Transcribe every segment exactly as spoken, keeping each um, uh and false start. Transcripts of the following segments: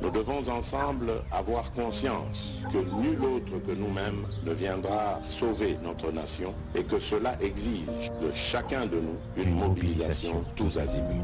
Nous devons ensemble avoir conscience que nul autre que nous-mêmes ne viendra sauver notre nation et que cela exige de chacun de nous une mobilisation tous azimuts.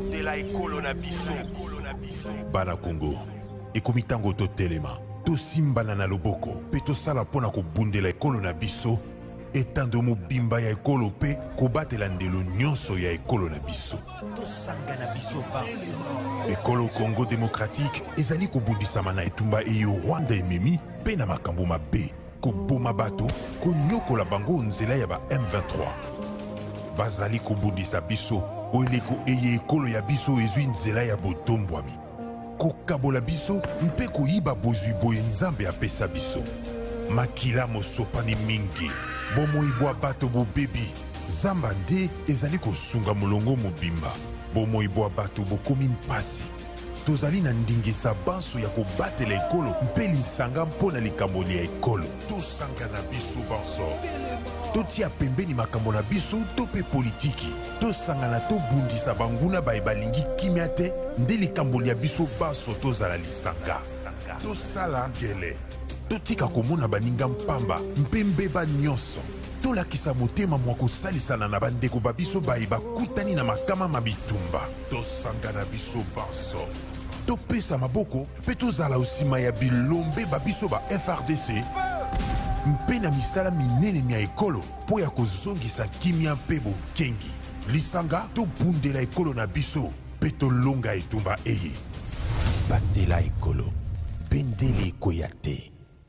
Bana Congo, ekomitango to telema, to simbana na loboko, pe to sala pona ko bundela ekolo na biso, etando mo bimba ya ekolo pe ko batela ndelo nyonso ya ekolo na biso. To sanga na biso ba. Ekolo Congo démocratique ezali ko bundisama na etumba eyo Rwanda ememi pe na makambo mabe, ko boma bato, ko nyokola bango nzela ya ba M vingt-trois. Bazali ko bundisa biso, oeleko eye ekolo ya biso ezwi nzela ya botombwami. Ko kabola biso mpe koyiba bozwi boye nzambe apesa biso. Makila mosopani mingi, bomoibwa bato bobebi, zamba nde ezali kosunga molongo mobimba. Bomoibwa bato bokomi mpasi. Tozali na ndingisa banso ya kobatela ekolo mpe lisanga mpona likamboli ya ekolo. Tosanga na biso banso. Totia pembeni makambo na biso to pe politiki. Tosanga na tobundisa banguna baye balingi kimia te nde likamboli ya biso banso tozala lisanga. Tosala ngele. Totika komona baninga mpamba mpe mbeba nyonso. Tolakisa motema mwa kosalisana na bandeko babiso baye bakutani na makama mabitumba. Tosanga na biso banso. Topesa maboko pe tozala osima ya bilombe babiso ba F R D C mpe na misala minene mia ekolo po ya kozongisa kimia mpe bokengi. Lisanga tobundela ekolo na biso pe tolonga etumba eye. Batela ekolo, bendele ekoya te.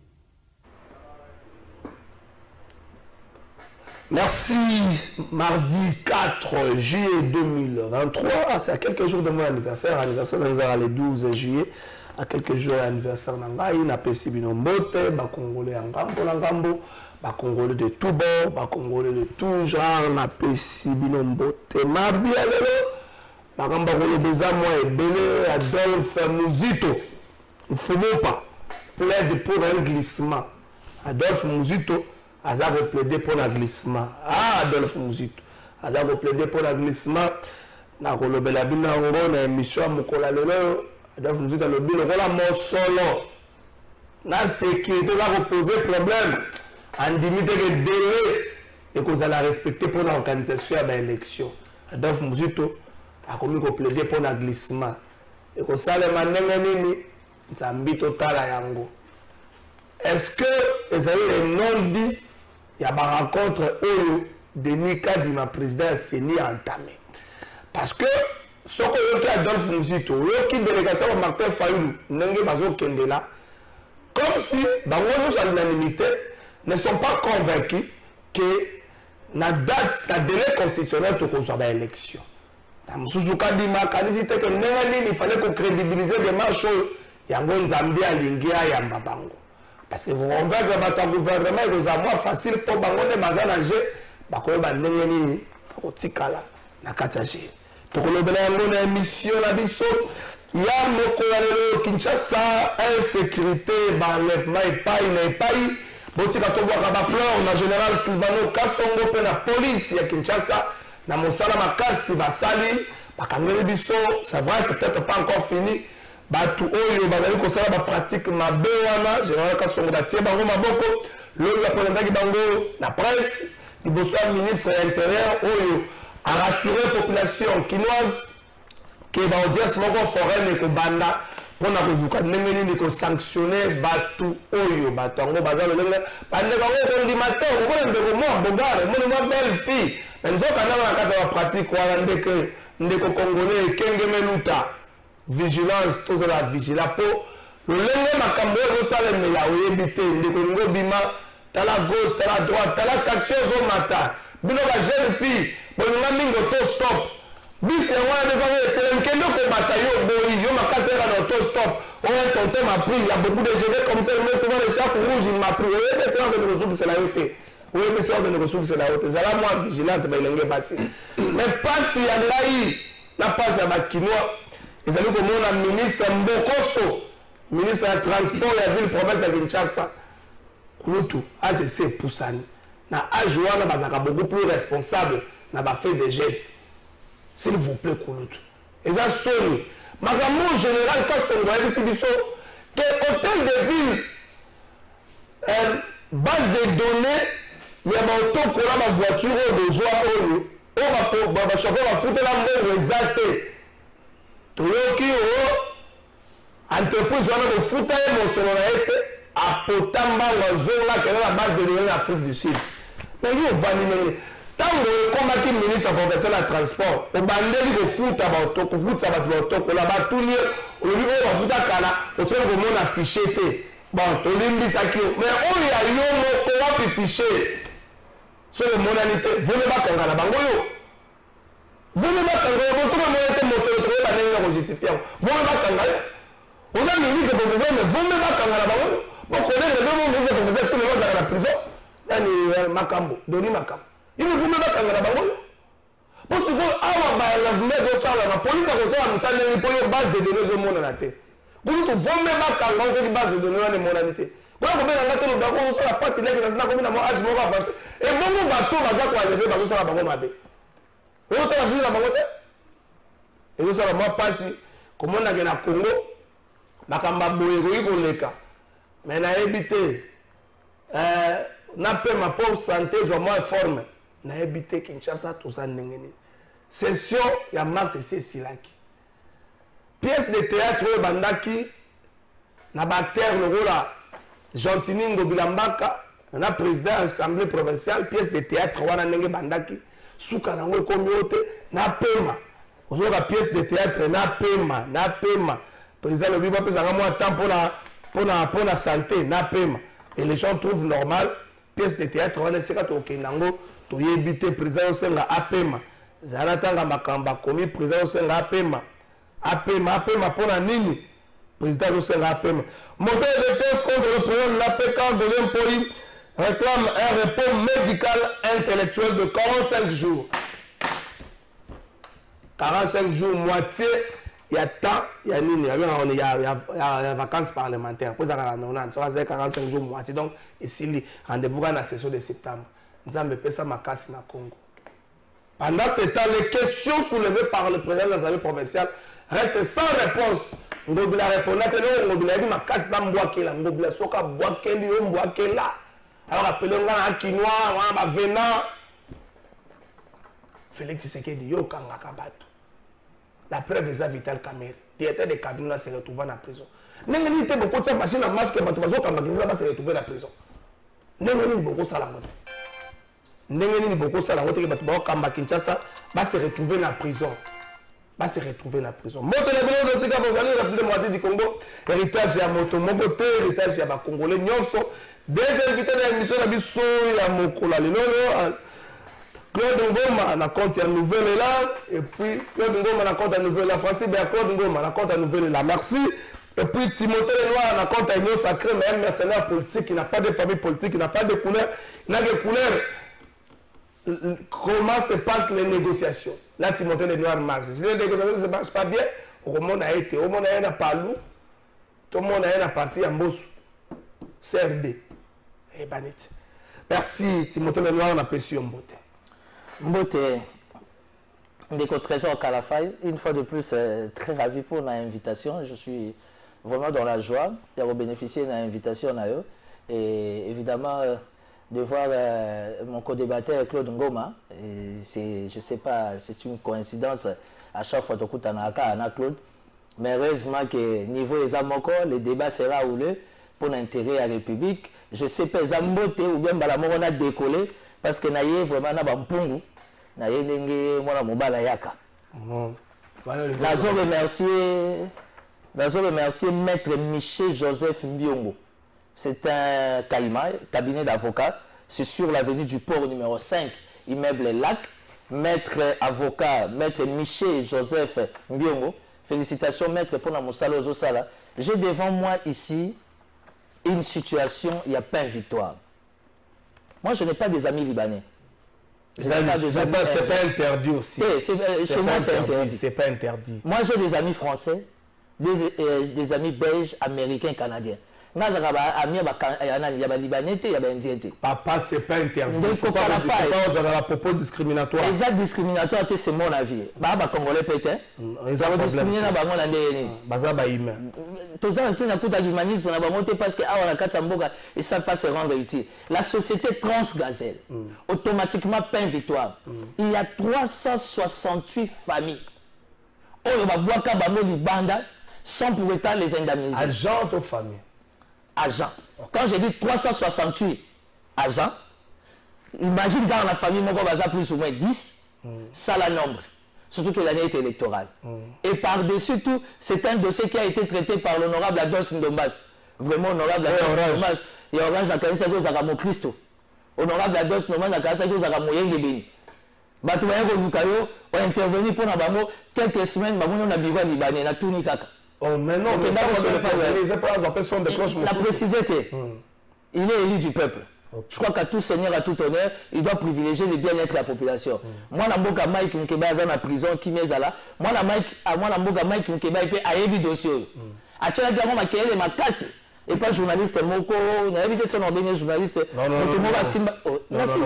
Merci. Mardi quatre juillet deux mille vingt-trois, c'est à quelques jours de mon anniversaire. Anniversaire dans le douze juillet. À quelques jours d'anniversaire Nangaï, na pesi binombote, ba Congolais en gambo na gambo, ba Congolais de tout bord, ba Congolais de tout genre, na pesi binombote. Ma bien lelo, ba gamba kolo des amours et belé, Adolphe Muzito. Il faut pas plaide pour un glissement. Adolphe Muzito. Azar plaidé pour un glissement. Ah, Adolphe Muzito. Azar plaidé pour un glissement. Na kolobela bina ngo na émission mokola lelo. Adolphe Muzito le bino kola mo solo. Na sécurité va poser problème. En limite de délai et qu'on a respecter pour l'organisation de l'élection. Adolphe Muzito a commis ko plaider pour un glissement. Et qu'on sale manenge nini nzambi total yango. Est-ce que les amis les non dit il y a une rencontre où Denis Kadima, président Séni, a entamé. Parce que ce que Adolphe Muzito, le délégation de Martin Fayulu, comme si, dans l'unanimité, ne sont pas convaincus que la date, la délai constitutionnel pour qu'on soit à l'élection. Dans Moussou Kadima, il fallait qu'on crédibilise les marches, il y a un Zambie à Lingia et à Mbabango. Parce que vous convaincre votre gouvernement et vous avez facile pour bangoner bazanager bakoye banenge nini bakotikala na kataje to kolobela ngona émission la biso ya moko ya lelo Kinshasa insécurité banlèvement et paille na paille botika to bwaka ba fleur na général Silvano Kasongo pe na police ya Kinshasa na mosala makasi basali bakangeli biso c'est vrai c'est peut-être pas encore fini. Batu oyo bazali kosala ba pratique mabe wana général Kasongo batie bango maboko loyo aponendaki bango na presse liboso ya ministre de l'intérieur oyo a rassuré population kinoise que ba audience moko foraine ekobanda mpona kozuka ndenge nini kosanctionne batu oyo bato yango baza lolenge bandeko yango kondima te okona ndeko mwa bogare moni mwa belle fille me nzokanda na kati ya bapratique wana ndeke ndeko congolais ekengemeluta vigilance, tous la vigilance pour le lendemain makambo yo salemela oyebite ndeko ngo bima tala gauche tala droite tala quatre choses au matin bino ba jeune fille bonga mingo to stop bis ya wana de va être kendo ko mata yo boyi yo makasera na to stop on a tenté ma pris il y a beaucoup de jeunes comme ça mais souvent les chapeaux rouges il m'a pris oui mais c'est de ressources c'est la yoté oui mais c'est de ressources c'est la yoté ça la moi vigilante ba lenge basi mais pas si ya ngai na passe ya bakinois. Ils allaient comme le ministre Mbokoso, ministre du transport de la ville province de Kinshasa. Kouloutou, A G C Poussani. Na Ajouana Bazaka beaucoup plus responsable na ba fait des gestes. S'il vous plaît, Kouloutou. Ils ont sonné. makambo général Kasongo ayebisi biso que hôtel de ville euh, base de données ya baotokola bavoiture oyo bozwa oyo oyo bachauffeur bafutela mbongo eza te toyoki o entreprise wana bofuta ye mosolo na ye te apota mbango azonga kende na base de données na Afrique du Sud mais yo ovandi ndenge ntango ekomaki ministre provincial ya transport obandeli kofuta kofutisa bato baotokola batuni olobi oyo bafuta kala otikali komona fiche te bon tolimbisaki yo mais oyo ya yo moko wapi fiche soki emonani te vone bakanga na bango yo vone bakanga yo soki emonani te mosolo tokoyeba ndenge ya kojustifie yango vone bakanga yo oza ministre provincial mais vone bakanga na bango yo bokonene nde ministre provincial tuni ozaka na prison nani makambo doni makambo il faut me battre na bango pour ce que awa ba la vumez osala na police akosala mosala ndenge mpo yo base de données ezomonana te kutu tovome bakanga osoki base de données wana emonani te wana kobenanga te lobako osala pasi leki na sina komi na mo age moko avance ebongo bato baza koaleve bazosala bango mabe ezotala vili na bango te ezosala mwa pasi komonake na Congo makambo boye ekoki koleka mais nayebi te na pe ma pauvre santé zo moi forme na habité Kinshasa toza ndenge nini session ya mars ese silaki pièce de théâtre oyo bandaki na baacteur lokola Gentini Ngobila Mbaka na président assemblée provinciale pièce de théâtre wana ndenge bandaki suka nango ekomi oyo te na pema ozoyoka pièce de théâtre na pema na pema président lobi bapesaka mwa temps mpona mpona mpona santé na pema et les gens trouvent normal pièce de théâtre wana esika tokende yango toyebi te président osenga apema ezala ntanga makambo akomi président osenga apema apema apema mpona nini président osenga apema motion de défense contre le président de l'A P C de l'impoli réclame un repos médical intellectuel de quarante-cinq jours quarante-cinq jours moitié ya temps ya nini ya vacances parlementaires pour ça quarante-cinq quarante-cinq jours moitié donc ici rendez-vous dans la session de septembre nzambe pesa makasi na Congo pendant ce temps les questions soulevées par le président de l'Assemblée provinciale restent sans réponse Ngobila répondait que Ngobila dit makasi na mbwakela Ngobila soka bwakeli yo mbwakela alors appelé ngana kinwa wana bavena Félix Tshisekedi yo kangaka bato la preuve est Vital Kamerhe directeur de cabinet se retrouve en prison ndenge nini te beaucoup de machine à masque bato bazokanga kinza ba se retrouver na prison ndenge nini beaucoup sala ngote ndenge nini beaucoup sala ngote bato bakamba Kinshasa ba se retrouver na prison ba se retrouver na prison moto le bilo de sika bozali la plus de moitié du Congo héritage ya moto moko te héritage ya ba congolais nyonso des invités de l'émission na biso ya mokola lelo Claude Ngoma na compte ya nouvelle là et puis Claude Ngoma na compte ya nouvelle là Francis Béa Claude Ngoma na compte ya nouvelle là merci et puis Timothée Lenoir na compte ya Union Sacrée mais un mercenaire politique qui n'a pas de famille politique qui n'a pas de couleur il n'a que couleur comment se passent les négociations là Timothée Lenoir marche si les négociations ne marchent pas bien au monde a été au monde a un palou tout le monde a un parti en boss C R D et banit merci Timothée Lenoir on a perçu un beauté Mbote, Ndeko Trésor Kalafay, une fois de plus, euh, très ravi pour l'invitation. Je suis vraiment dans la joie de bénéficier de l'invitation. Et évidemment, euh, de voir euh, mon co-débatteur Claude Ngoma, je ne sais pas, c'est une coïncidence à chaque fois que tu as Claude. Mais heureusement que niveau des Amoko, le débat sera houleux pour l'intérêt de la République. Je ne sais pas, Zambote ou bien Balamoro a décollé. Parce que naye vraiment na bampungu naye ndenge mwana mobala yaka nazo remercier nazo remercier maître Michel Joseph Mbiongo. C'est un caïma, cabinet d'avocats, c'est sur l'avenue du port numéro cinq, immeuble Lac. Maître avocat, maître Michel Joseph Mbiongo, félicitations maître pour la mosala ozosala. J'ai devant moi ici une situation, il n'y a pas une victoire. Moi, je n'ai pas des amis libanais. Ce n'est pas, pas interdit aussi. Chez moi, c'est interdit. C'est pas interdit. Moi, j'ai des amis français, des, euh, des amis belges, américains, canadiens. ngazaka ba ami ya nani ya ba libanais te ya ba indien te. Papa c'est pas interdit. Donc faut pas la faire. Dans la propos discriminatoire. Exact discriminatoire c'est mon avis. Ba ba congolais peut-être. Ils ont discriminé na bango na ndeni. Baza ba humain. Tous ça na kuta l'humanisme na bango te parce que ah na kata mboka ils savent pas se rendre utile. La société transgazelle automatiquement peine victoire. Il y a trois cent soixante-huit familles. Oh ba boaka bango libanda sans pour autant les indemniser. Agents aux familles. Agents. Quand je dis trois cent soixante-huit agents, imagine dans la famille, on va plus ou moins dix, mm. ça la nombre. Surtout que l'année est électorale. Mm. Et par-dessus tout, c'est un dossier qui a été traité par l'honorable Ados Ndombas. Vraiment honorable Ados Ndombas. Et orange la canisse à Zagamo Christo. Honorable Ados Ndombas la canisse à Zagamo Yengébeni. Batouaya Lukayo ont intervenu pour Nabamo quelques semaines, on a biwa libanais, na Touni Kaka. Oh, mais non, mais la précisité, mm. il est élu du peuple. Okay. Je crois qu'à tout seigneur, à tout honneur, il doit privilégier le bien-être de la population. Mm. Moi, je suis Mike Mkeba dans la prison, qui m'est là. Moi, je suis Mike Mkeba et a évi dossier. À Tchela Diamond, je suis ma casse. Et pas journaliste, Moko, on a évité son ordinaire journaliste. Non, non, non. Non, non,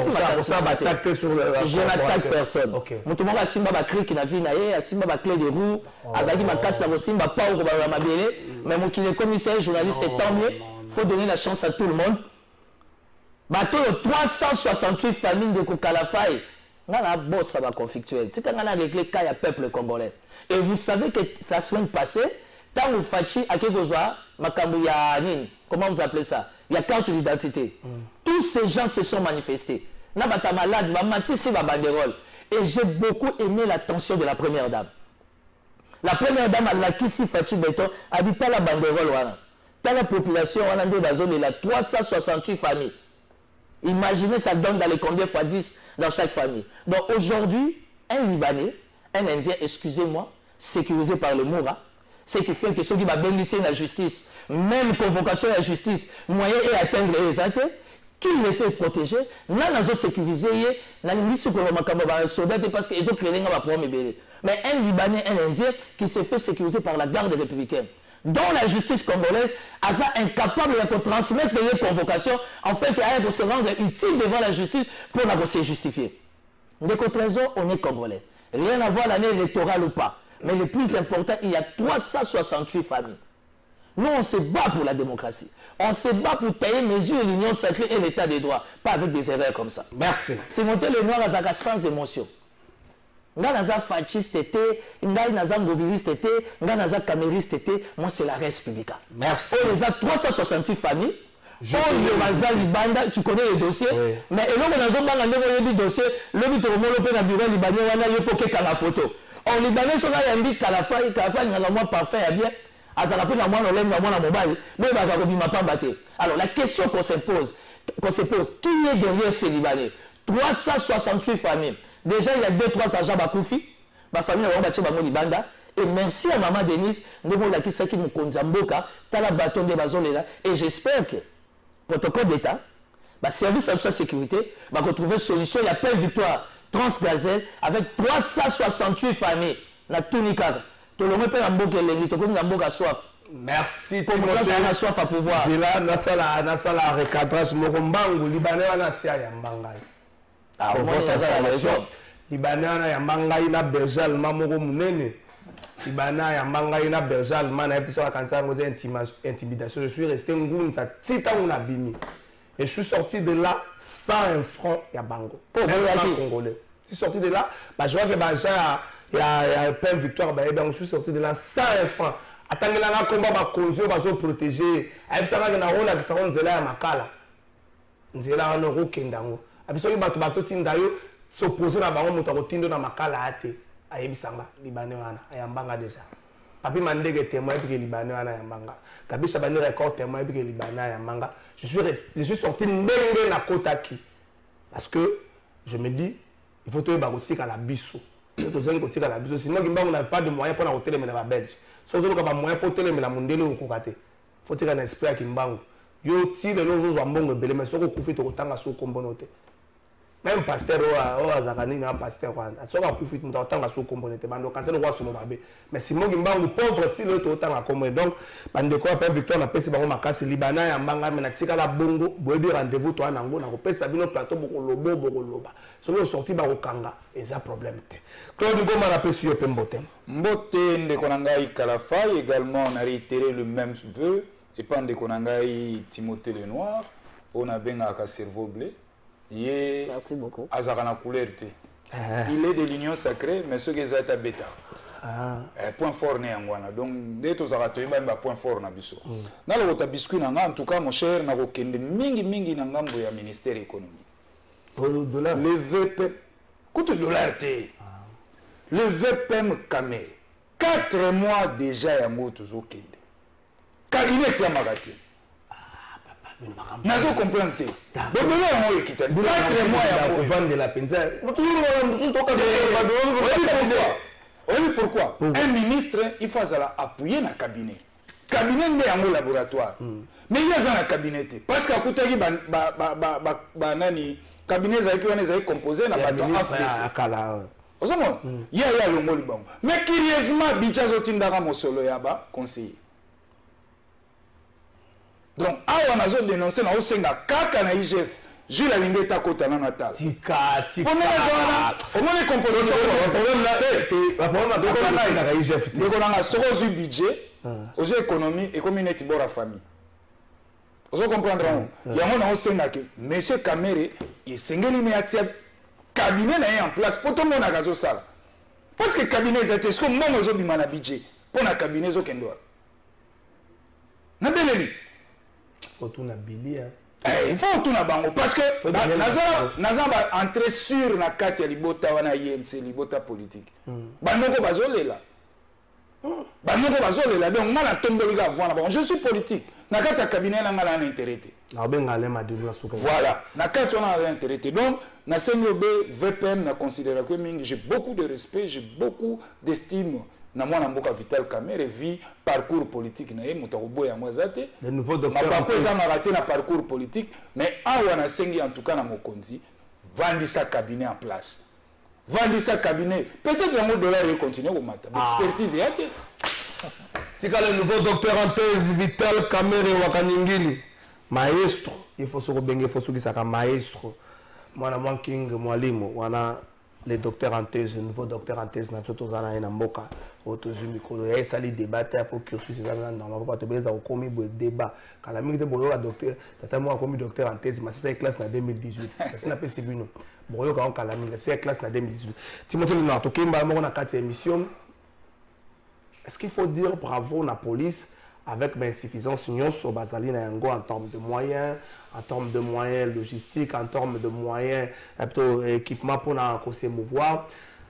je n'attaque personne. Mon va Simba va créer qui n'a vu naïe, Simba va clé des roues, Azaki ma casse la Simba pas au Mabélé, mais mon qui est commissaire, journaliste, tant mieux, il faut donner la chance à tout le monde. Bateau trois cent soixante-huit familles de Kokalafai, on a un boss, ça va conflictuel. C'est quand on a réglé le cas, il y a peuple congolais. Et vous savez que la semaine passée, quand vous faites à Kekozwa, comment vous appelez ça? Il y a carte d'identité. Mm. Tous ces gens se sont manifestés. Nabata malade, va banderole. Et j'ai beaucoup aimé l'attention de la première dame. La première dame, elle a qu'ici Fachi Beton, a dit pas la banderole. Dans la population, on a dans la zone, il y a trois cent soixante-huit familles. Imaginez, ça donne dans les combien fois dix dans chaque famille. Donc aujourd'hui, un Libanais, un Indien, excusez-moi, sécurisé par le Moura, c'est qui fait que ceux qui vont bénéficier de la justice, même convocation de la justice, moyen et atteindre les actes, qui les fait protéger, nous avons sécurisé, nous avons mis sur le soldat parce qu'ils ont créé un problème. Mais un Libanais, un Indien qui s'est fait sécuriser par la garde républicaine, dont la justice congolaise est incapable de transmettre les convocations, en fait, pour se rendre utile devant la justice pour se justifier. De contre raison, on est congolais. Rien à voir l'année électorale ou pas. Mais le plus important, il y a trois cent soixante-huit familles. Nous, on se bat pour la démocratie. On se bat pour tailler mesure l'union sacrée et l'état des droits. Pas avec des erreurs comme ça. Merci. Timothée Lenoir a sans émotion. Nga naza fasciste était, nga naza mobiliste était, nga naza camériste était. Moi, c'est la République. Merci. On les a trois cent soixante-huit familles. Oh, le Maza Libanda, tu connais les dossiers. Oui. Mais et là, on a un dossier. Le but de le na bureau libanais, on a eu pour que la photo. En Libanais, on a un but Kalafa, Kalafa, il y a un mois parfait, il y a bien. Alors la question qu'on se pose, qu'on se pose, qui est derrière ces Libanais? trois cent soixante-huit familles. Déjà, il y a deux trois agents Bakoufi, ma famille a battu Bamo Libanda. Et merci à Maman Denise, nous avons la question qui nous konzamboka, t'as la bâton de Bazolela. Et j'espère que le protocole d'État, le service de la sécurité, va retrouver une solution. Il y a plein de victoires transgazelles avec trois cent soixante-huit familles. La Tunikara. Merci pour la soif à pouvoir. C'est là, dans la recadrage, Morombangu, Libanais, on a ça, Yambangai. Ah, on a la raison. Libanais, on a Yambangai, na Berjal, Mamoro Mounene. Libanais, Yambangai, na Berjal, man, et puis sur la cancer, aux intimidations. Je suis resté un goût, ça, tita, on a bimi. Et je suis sorti de là, cent un francs, Yabango. Pour le Congolais. Je suis sorti de là, bah, je vois que Bajan a. Il y a plein de victoires, je suis sorti de là cent francs. Attends, il y a un combat qui va protéger. Il y a un rôle qui va se faire makala. Il y a un rôle qui va se faire makala. Il y a un rôle s'opposer à un rôle na makala. Il y a un Libanais qui est déjà. Papi m'a dit que témoin que Libanais est manga. Kabi Chabani record témoin que Libanais est manga. Je suis je suis sorti de la Kotaki parce que je me dis il faut trouver barotique à la bisso. Sinon, on n'a pas de moyens pour la télé, mais la Belge. Si on n'a pas de moyens pour la télé, mais la mondiale ou Kokate. Faut tirer un esprit qui mbango. Yo tire le jour à mbongo belé, mais si on coupe tout autant à sous combonote. même pasteur ou azakani un pasteur wanda soka kufit muta otanga so componente bando kanselo kwa somo babe mais si mogi mbangu pauvre ti le to otanga comme donc bande ko pa victoire na pesi bango makasi libana ya mbanga me na tika la bongo boyebi rendez-vous to anango na ko pesa bino plateau boko lobo boko loba so le sorti ba ko kanga eza problème te Claude Ngoma na pesi yo pe mbote mbote ndeko na ngai Kalafai également on a réitéré le même vœu et pas ndeko na ngai Timothée Lenoir on a benga ka cerveau bleu. Merci beaucoup. Azarana couleur. Il est de l'union sacrée, mais ce qui est à bêta. Point fort né angwana. Donc, dès que tu as un point fort na biso. Dans le biscuit en tout cas, mon cher, na rokende mingi mingi na ngambo ya ministère économie. Le V P M, coûte dollar té. Le V P M Kamere. Quatre mois déjà ya mo toujours kende. Cabinet ya magati. Nazo comprendre te. Donc là on est quitté. quatre mois ya vendre de la penza. Oui, pourquoi? Un ministre il faut appuyer na cabinet. Cabinet n'est en laboratoire. Mais il y a un cabinet parce qu'à côté ba ba ba ba ba nani cabinet za qui on est composé na baton A F D C. Ozomon. Il y a le ngoli bango. Mais curieusement bicha zotindaka mosolo ya ba conseiller. Donc, awa nazo dénoncer na osenga kaka na I G F. Jules Alingeta kota na natal. Tika tika. On a composition. Problème là. La problème là na I G F. Ndeko na soko zu budget, ozo économie et comme une tibora famille. Ozo comprendre on. Yango na osenga ke monsieur Kamere esengeli ne atia cabinet na en place pour tout le monde na gazo sala. Parce que cabinet zate ce que moi ozo bima na budget pour na cabinet zo kendo. Na beleli. Autour Billy, hein. Eh, il faut tout na bango parce que naza naza ba entrer sur na kati ya libota wana yense libota politique. Banoko bazolela. Banoko bazolela donc mala tombeli ga voir na bango. Je suis politique. Na kati ya cabinet na ngala na intérêt. Na benga le madulu asuka. Voilà, na kati on a intérêt. Donc na senyobe V P M na considère que mingi j'ai beaucoup de respect, j'ai beaucoup d'estime. Na mwana mboka Vital Kamere vie parcours politique na ye mutarobo ya mwazate le nouveau docteur mapako za raté na parcours politique mais awa na sengi en tout cas na mokonzi vandi sa cabinet en place vandi sa cabinet peut-être un dollar et continuer au matin expertise et été c'est quand le nouveau docteur en thèse Vital Kamere Wakaningili maestro il faut se rebenga il faut se kisaka maestro mwana mwa king mwalimu wana le docteur en thèse, le nouveau docteur en thèse, na toto zana ina mboka, otozu mikolo, ya sali débattre pour cursus zana normalement pas te beza au komi bo débat. Kala mingi te boyo la docteur, tata moi komi docteur en thèse, mais c'est classe na deux mille dix-huit. C'est na pe sibino. Boyo ka on kala mingi, c'est classe na deux mille dix-huit. Timothée na to kemba mo na quatre émissions. Est-ce qu'il faut dire bravo na police avec l'insuffisance union sur Bazali na yango en termes de moyens, en termes de moyens logistiques, en termes de moyens équipement pour se mouvoir.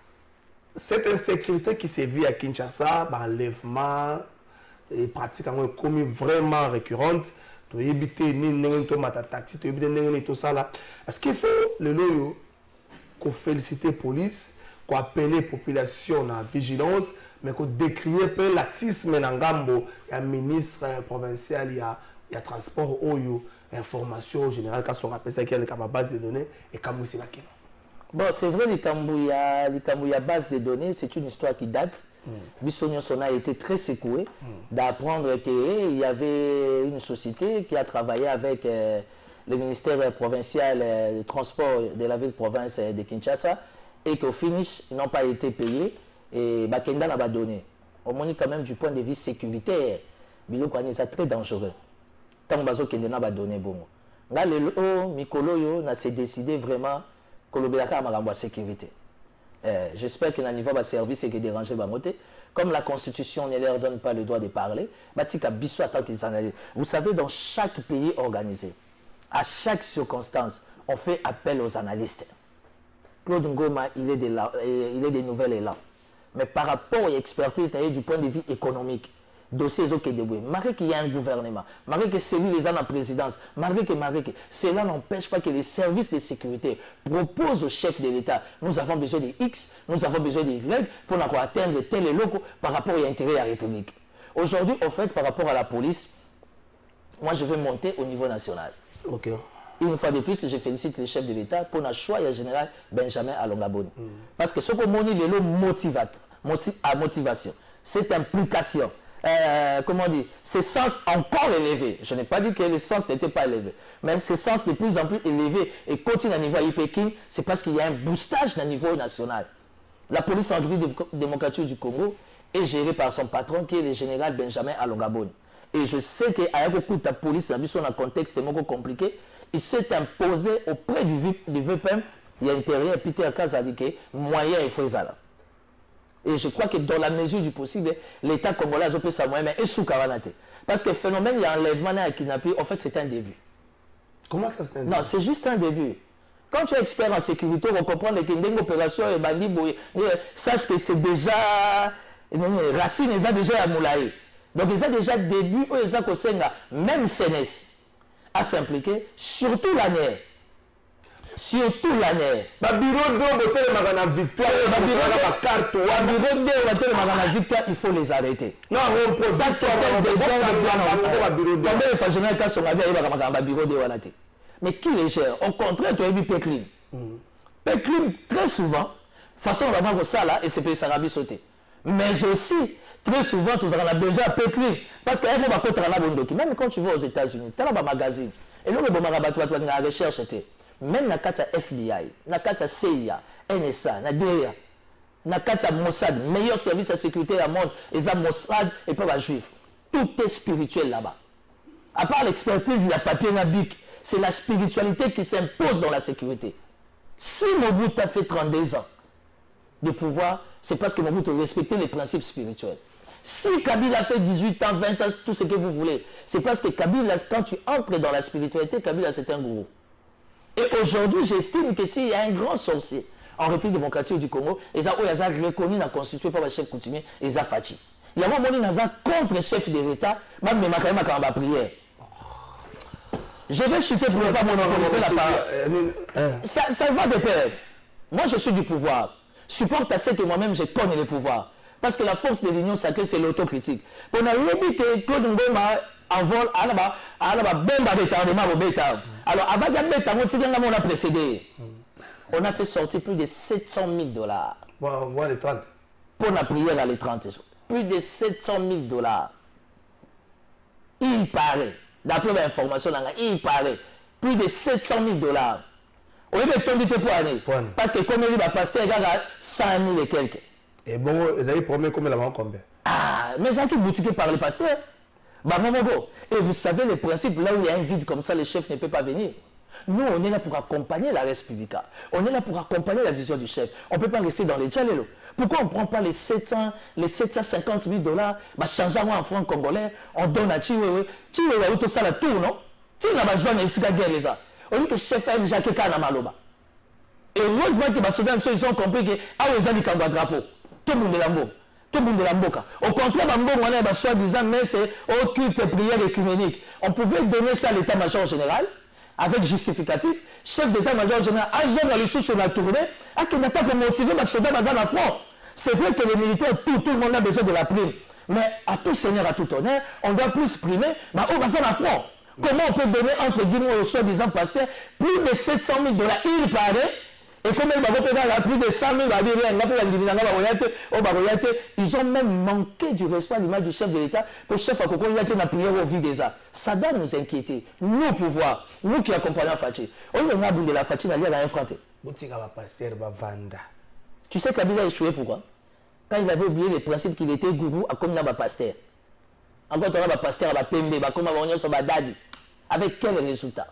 Cette insécurité qui s'est vue à Kinshasa, l'enlèvement et pratiquement comme vraiment récurrente, to éviter ni n'engento matataxi, to éviter n'engento ça là. Est-ce qu'il faut le loyo qu'on félicite la police, qu'on appelle la population à vigilance, mais qu'on décrie peu laxisme n'angambo, il y a ministre provincial, il y a il y a transport oyo information générale quand on rappelle ça qu'il y a la base de données et comme c'est la qui. Bon, c'est vrai, les Kambouya, les Kambouya base de données, c'est une histoire qui date. Mm. Bissonio Sona a été très secoué mm. d'apprendre qu'il y avait une société qui a travaillé avec euh, le ministère provincial euh, du transport de la ville province de Kinshasa et qu'au finish, ils n'ont pas été payés et Bakenda n'a pas donné. On montre quand même du point de vue sécuritaire, Bilo Kwane, c'est très dangereux. Tant que Kende n'a pas donné bon. Là, le haut, Mikolo, n'a s'est décidé vraiment que le Béaka a la sécurité. Euh, J'espère que le niveau de service est dérangé. Comme la Constitution ne leur donne pas le droit de parler, vous savez, dans chaque pays organisé, à chaque circonstance, on fait appel aux analystes. Claude Ngoma, il est de, la, il est de nouvelles élans. Mais par rapport à l'expertise du point de vue économique, dossiers au Kédéboué, malgré qu'il y a un gouvernement, malgré que c'est lui les gens en présidence, malgré que, malgré que cela n'empêche pas que les services de sécurité proposent au chef de l'État, nous avons besoin de X, nous avons besoin de Y pour atteindre tel et locaux par rapport à l'intérêt de la République. Aujourd'hui, en fait, par rapport à la police, moi je vais monter au niveau national. Ok. une fois de plus, je félicite les chefs de l'État pour le choix du général Benjamin Alongaboni. Mm. Parce que ce que moni le motivateur, à motivation, cette implication, euh, comment dire, ces sens encore élevés. Je n'ai pas dit que les sens n'étaient pas élevés, mais ces sens de plus en plus élevés et continuent à niveau Pékin, c'est parce qu'il y a un boostage au niveau national. La police en République démocratique du Congo est gérée par son patron qui est le général Benjamin Alongaboni. Et je sais qu'il y a beaucoup de police, dans un contexte compliqué, il s'est imposé auprès du, du V P M, il y a intérêt, Peter Kaz a dit que moyen il faut ça. Et je crois que dans la mesure du possible, l'État congolais a fait ça moyen, mais sous Kavanate. Parce que le phénomène, il y a enlèvement et kidnapping, en fait, c'est un début. Comment ça c'est un début? Non, c'est juste un début. Quand tu es expert en sécurité, on comprend que une opération et bandit, sache que c'est déjà. Racine, ils ont déjà à Moulaï. Donc, ils ont déjà début, ils ont même C N S à s'impliquer, surtout l'année. Surtout l'année. Le bureau de la victoire, victoire, il faut les arrêter. Non, ça c'est un bureau de mais qui les gère? Au contraire, tu as vu Péclim. Péclim, très souvent, façon vraiment ça là, et c'est pour ça sauter. Mais aussi, très souvent, tu as besoin de Péclim. Parce que même quand tu vas aux États-Unis, tu as un magazine. Et là, tu as la recherche. Même dans le F B I, dans le C I A, N S A, dans le D R A, dans le Mossad, meilleur service de sécurité du monde, et ça Mossad et pas les Juifs. Tout est spirituel là-bas. À part l'expertise, il y a papier nabique. C'est la spiritualité qui s'impose dans la sécurité. Si Mobutu a fait trente-deux ans de pouvoir, c'est parce que Mobutu respectait les principes spirituels. Si Kabila a fait dix-huit ans, vingt ans, tout ce que vous voulez, c'est parce que Kabila, quand tu entres dans la spiritualité, Kabila c'est un gourou. Et aujourd'hui, j'estime que s'il y a un grand sorcier en République démocratique du Congo, ils ont reconnu dans la constitution par le chef coutumier, ils ont Fachi. Il y a un moment contre le chef de l'État, même quand même quand on prière. Je vais chuter pour ne pas monopoliser la parole. Ça, ça va de pair. Moi, je suis du pouvoir. Supporte à ce que moi-même, je connais le pouvoir. Parce que la force de l'union sacrée, c'est l'autocritique. Pour nous dire que Claude Ngoma en vol, alors, avant de on a précédé. On a fait sortir plus de sept cent mille dollars. Pour les trente. Pour la prière à les trente jours. Plus de sept cent mille dollars. Il paraît, d'après l'information, il paraît, plus de sept cent mille dollars. On est tombé pour année. Parce que comme il va passer, il y a cent mille et quelques. Et bon, ils avaient promis combien là-bas combien? Ah, mais ça qui est boutiqué par le pasteur. Bah, bon, bon, bon. Et vous savez, le principe, là où il y a un vide comme ça, le chef ne peut pas venir. Nous, on est là pour accompagner la République. On est là pour accompagner la vision du chef. On ne peut pas rester dans les tchalélos. Pourquoi on ne prend pas les sept cents, les sept cent cinquante mille dollars, bah, changer en francs congolais, on donne à Chiwewe. Chiwewe, tout ça, la tour, non? Tu n'as pas besoin de se gagner ça. On dit que le chef aime Jacques Kana Maloba. Et heureusement que les soldats, ils ont compris que, ah, ils ont dit qu'on va drapeau. Tout le monde est là. Tout le monde de la Mboka. Au contraire, on a soi-disant, mais c'est occulte prière écuménique. On pouvait donner ça à l'état-major général, avec justificatif. Chef d'état-major général, à Jean Galissou sur la tournée, à qui n'a pas motivé les soldats dans la front. C'est vrai que les militaires, tout, tout le monde a besoin de la prime. Mais à tout seigneur, à tout honneur, on doit plus primer, mais on va dans la front. Comment on peut donner, entre guillemets, aux soi-disant pasteurs, plus de sept cent mille dollars, il paraît. Et comme ils ont plus de cent mille, ils ont même manqué du respect à l'image du chef de l'État. Le chef a compris qu'il a prière au vide déjà. Ça doit nous inquiéter. Nous, pouvoir, nous qui accompagnons Fachi. On a de la Fachi, on a infranté. Tu sais Kabila a échoué pourquoi? Quand il avait oublié le principe qu'il était gourou, à comme il y a un pasteur. Encore on a un pasteur, à Pembe, comme on a un Dadi. Avec quel résultat?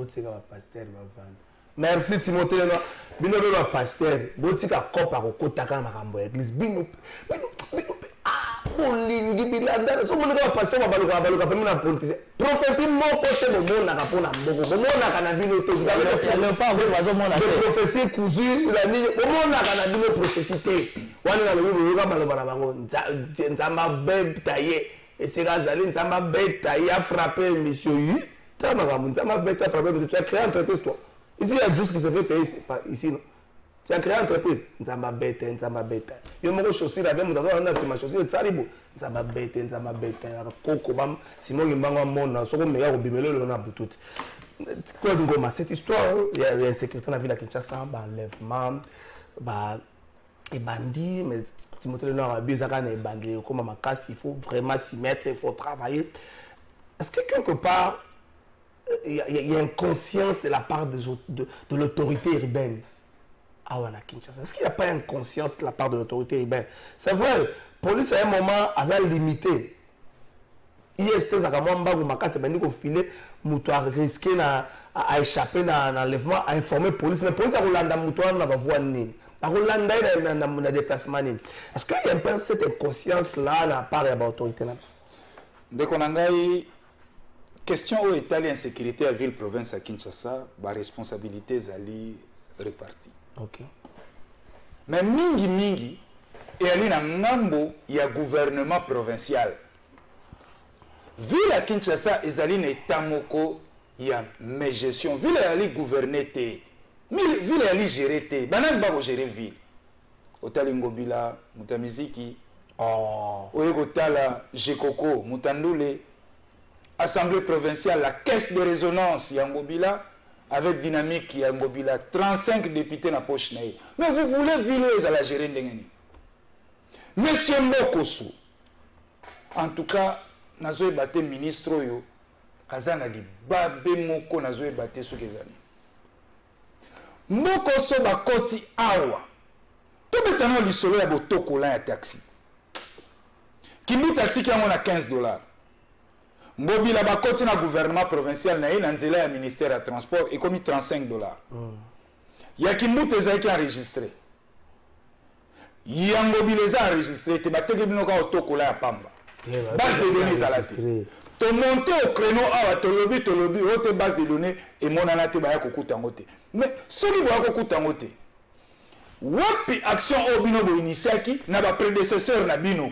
Merci Timothée. Bino bino pasteur, botika kopa kokotaka makambo ya église. Bino bino bino ah bolingi bilanda. So bolinga pasteur babaluka babaluka pe na politicien. Prophétie moko te bomona ka pona mboko. Bomona kana bino te. Vous avez le pas de wazo mona. Prophétie cousu la ni bomona kana bino prophétie te. Wana na lobi boka baloba na bango. Nzamba betaye. Et c'est Razali nzamba betaye a frappé monsieur Yu. Tama makambo nzamba betaye a frappé monsieur. Tu as créé une entreprise toi. Ici, il y a juste qui se fait payer, c'est pas ici, non. Tu as créé une entreprise, Nzamba bête, Nzamba bête. Il y a mon chaussure, avec mon d'abord, c'est ma chaussure, c'est Talibo. Nzamba bête, Nzamba bête. Coco, bam, Simon Limbanga, mon, so comme meilleur au bimelo, on a tout. cette histoire, il y a l'insécurité dans la ville de Kinshasa, l'enlèvement, les bandits, mais Timothée Le Nord a dit les bandits, comme ma casse, il faut vraiment s'y mettre, il faut travailler. Est-ce que quelque part, il y, a, il y a une conscience de la part de, de, de l'autorité urbaine à Kinshasa? Est-ce qu'il n'y a pas une conscience de la part de l'autorité urbaine? C'est vrai, la police à un moment a limité. Il y a des gens qui ont risqué à échapper à l'enlèvement, à informer la police. Mais la police a un déplacement. Est-ce qu'il y a un peu cette conscience-là de la part de l'autorité? Dès qu'on a une question où est l'insécurité à la ville-province à Kinshasa, la responsabilité est répartie. Ok. Mais mingi mingi, il y a un gouvernement provincial. Ville à Kinshasa, il y a un état moko, il y a mes gestions. Ville à gouverner, ville à gérer, il y a un gérer ville. Otalingobila, Mutamiziki, Oyegotala, Jekoko, Mutandoule, Assemblée provinciale, la caisse de résonance, Yangobila, avec dynamique, Yangobila, trente-cinq députés dans la poche. Mais vous voulez ville à la gérer ndengeni. Monsieur Mokosu, en tout cas, nazo ebate ministre oyo azana libabe moko nazo ebate soki ezali moko so bakoti awa tobetana lisolo ya botokola ya taxi kimbuta tiki yango na quinze dollars mbobila bakoti na gouvernement provincial na ye na nzela ya ministère ya transport ekomi trente-cinq dollars mm. ya kimbuta ezalaki enregistré yango bila eza enregistré te bateki bino ka otokola ya pamba. Base de données à la télé. Tu montes au créneau, ah, tu lobby, tu lobby, tu base de données et mon anate baya kokutangote. Mais celui baya kokutangote. Wapi action au bino bo initiaki na ba prédécesseur na bino.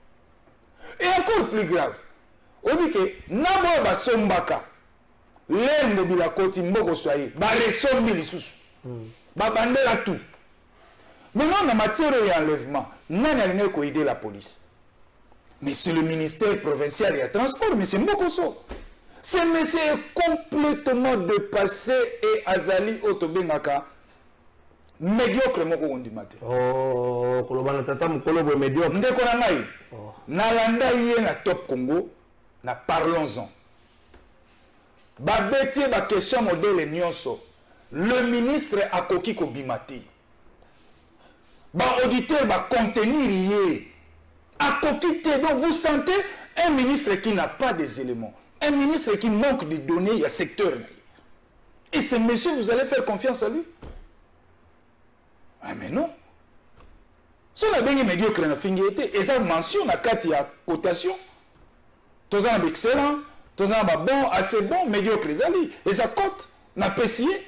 Et encore plus grave. Obi ke nabo ba sombaka. Lembo bila koti mboko soye. Ba resombi lisusu. Ba bandela tout. Maintenant na matière d'enlèvement, nani alinga ko aider la police. Mais c'est le ministère provincial et à transport, mais c'est Mokoso. Ce monsieur est complètement dépassé et Azali Otobengaka médiocre moko ondimate. Oh, kolobana tata mukolobo médiocre. Ndeko na ngai. Nalanda yé na Top Congo, na parlons-en. Ba betie ba question modèle nyonso. Le ministre a koki ko bimati. Ba auditeur ba contenir yé. À côté, donc vous sentez un ministre qui n'a pas des éléments, un ministre qui manque de données, il y a secteur. Et ce monsieur, vous allez faire confiance à lui? Ah mais non. Si on a bien médiocre dans la et ça mentionne à quatre il y a cotation. Tous en excellent, tous en bon, assez bon, médiocre, et ça cote, n'a pas essayé.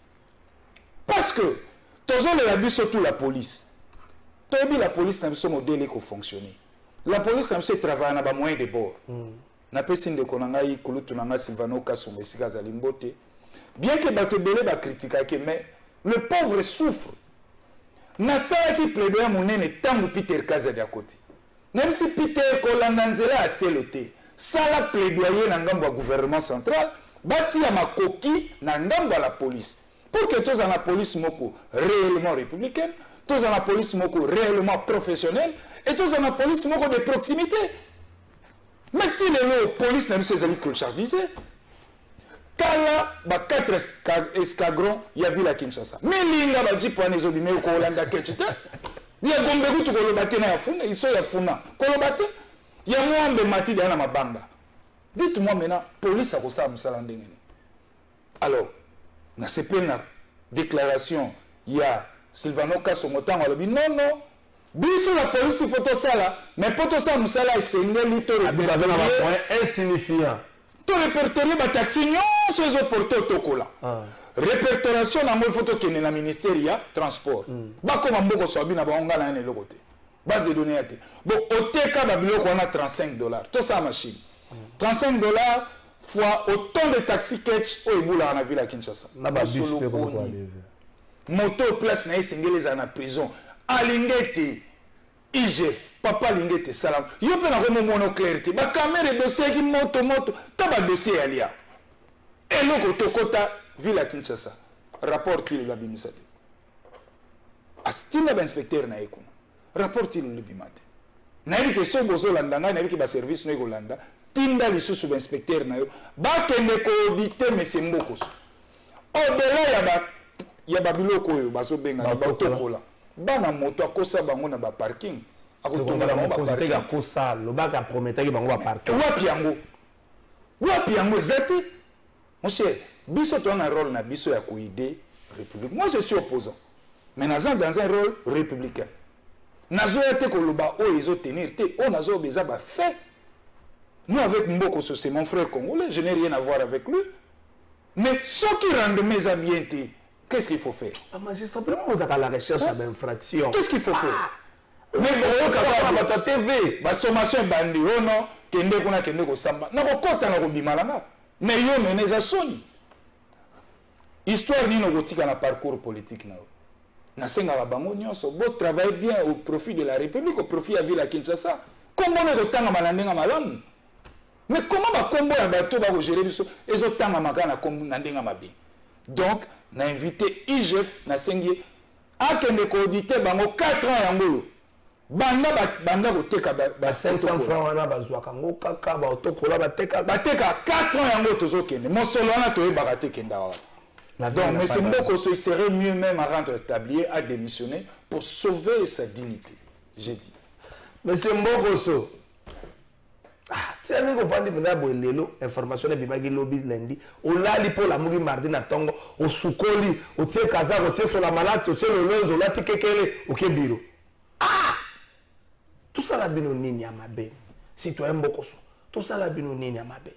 Parce que, tous en abus surtout la police. La police n'a pas modèle qui fonctionne. La police n'a pas travaillé dans les moyens de bord. N'a pas essayé de connaître Kouloutounanga Silvano Kassoum et Siga Zalimbote. Bien que les belé ba critiquer, mais le pauvre souffre. Na sala qui plaide à mon nene tangu Peter Kaza d'à côté. Même si Peter Kolandanzela a seloté, sala plaidoyer na ngambo gouvernement central, bati à ma coquille na ngambo la police. Pour que tous en la police moko réellement républicaine, tous en la police moko réellement professionnelle et tous en la police moko de proximité. Mais si la police n'a pas été clochardiser, kala ba quatre escadrons y a vu la Kinshasa. Mais linga ba jipo anezo bime ko Holanda kechita. Ya gombe kutu ko lobate na yafuna, iso yafuna. Ko lobate ya mwambe mati na mabanga. Dites-moi maintenant, police a ko sa musala ndenge. Alors, na sepel na déclaration il y a Silvano Kassoum otango lobi non non. Biso la police il faut tout ça là, mais pour tout ça musala esengeli lito insignifiant. Tout répertorier ba taxi non ces opporto tokola. Répertoration na mo photo kene na ministère ya transport. Ba koma mboko so bina ba onga na ne lokote. Base de données ate. Bon oteka ba biloko on a trente-cinq dollars. Tout ça machine. trente-cinq dollars fois autant de taxi catch au eboula na ville à Kinshasa. Na ba bus moto place na esengeli za na prison. Alingete I G F, papa lingete salam. Yo pe na ko mono clarté. Ba caméra dossier qui moto moto, ta ba dossier alia. lelo ko tokota ville à Kinshasa rapport il la bimisate astina ba inspecteur na ekuna rapport il le bimate na yiki ke so bozo landa na yiki ba service no Golanda tinda lisusu ba inspecteur na yo ba kende ko auditer monsieur Mbokoso au-delà ya ba ya ba biloko yo bazo benga na ba tokola bana moto akosa bango na ba parking akotonga na ba parking akosa lobaka prometaki bango ba parking wapi yango wapi yango zati mon cher biso to un rôle na biso ya koider république. Moi je suis opposant mais naza dans un rôle républicain nazo été koloba o izo tenir te o nazo beza ba fait. Nous avec Mbokoso c'est mon frère congolais, je n'ai rien à voir avec lui. Mais ceux qui rendent mes ambientés, qu'est-ce qu'il faut faire? Un magistrat, vous avez la recherche à l'infraction. Qu'est-ce qu'il faut faire? Mais on va faire T V. La sommation bandi, oh non, kende kuna kende ko samba. Na ko kota na ko bimalanga. Mais yo meneza soni. Histoire ni no gotika na parcours politique na. Na senga ba bango nyonso, bo travaille bien au profit de la République, au profit à ville à Kinshasa. Comment on retanga malandenga malamu? Mais comment va combo ya bateau va gérer biso ezo tanga makana comme na ndenga mabe. Donc na invité I G F na sengi akende ko auditer bango quatre ans yango. Banda banda ko teka ba cinq cents francs wana bazwa kango kaka ba otokola ba teka ba teka quatre ans yango tozo kende. Mon solo wana to yeba te kenda wa. Donc mais c'est Mbokoso il serait mieux même à rendre tablier à démissionner pour sauver sa dignité. J'ai dit. Monsieur Mbokoso si on a une information de lobby lundi, on l'a dit pour la mourir mardi na tongo, au soukoli, au tien kaza, au tien sur la malade, au tien le lens, au lati kekele, au kebiro. Ah! Tout ça la bino nini amabe. Citoyen Mbokoso. Tout ça la bino nini amabe.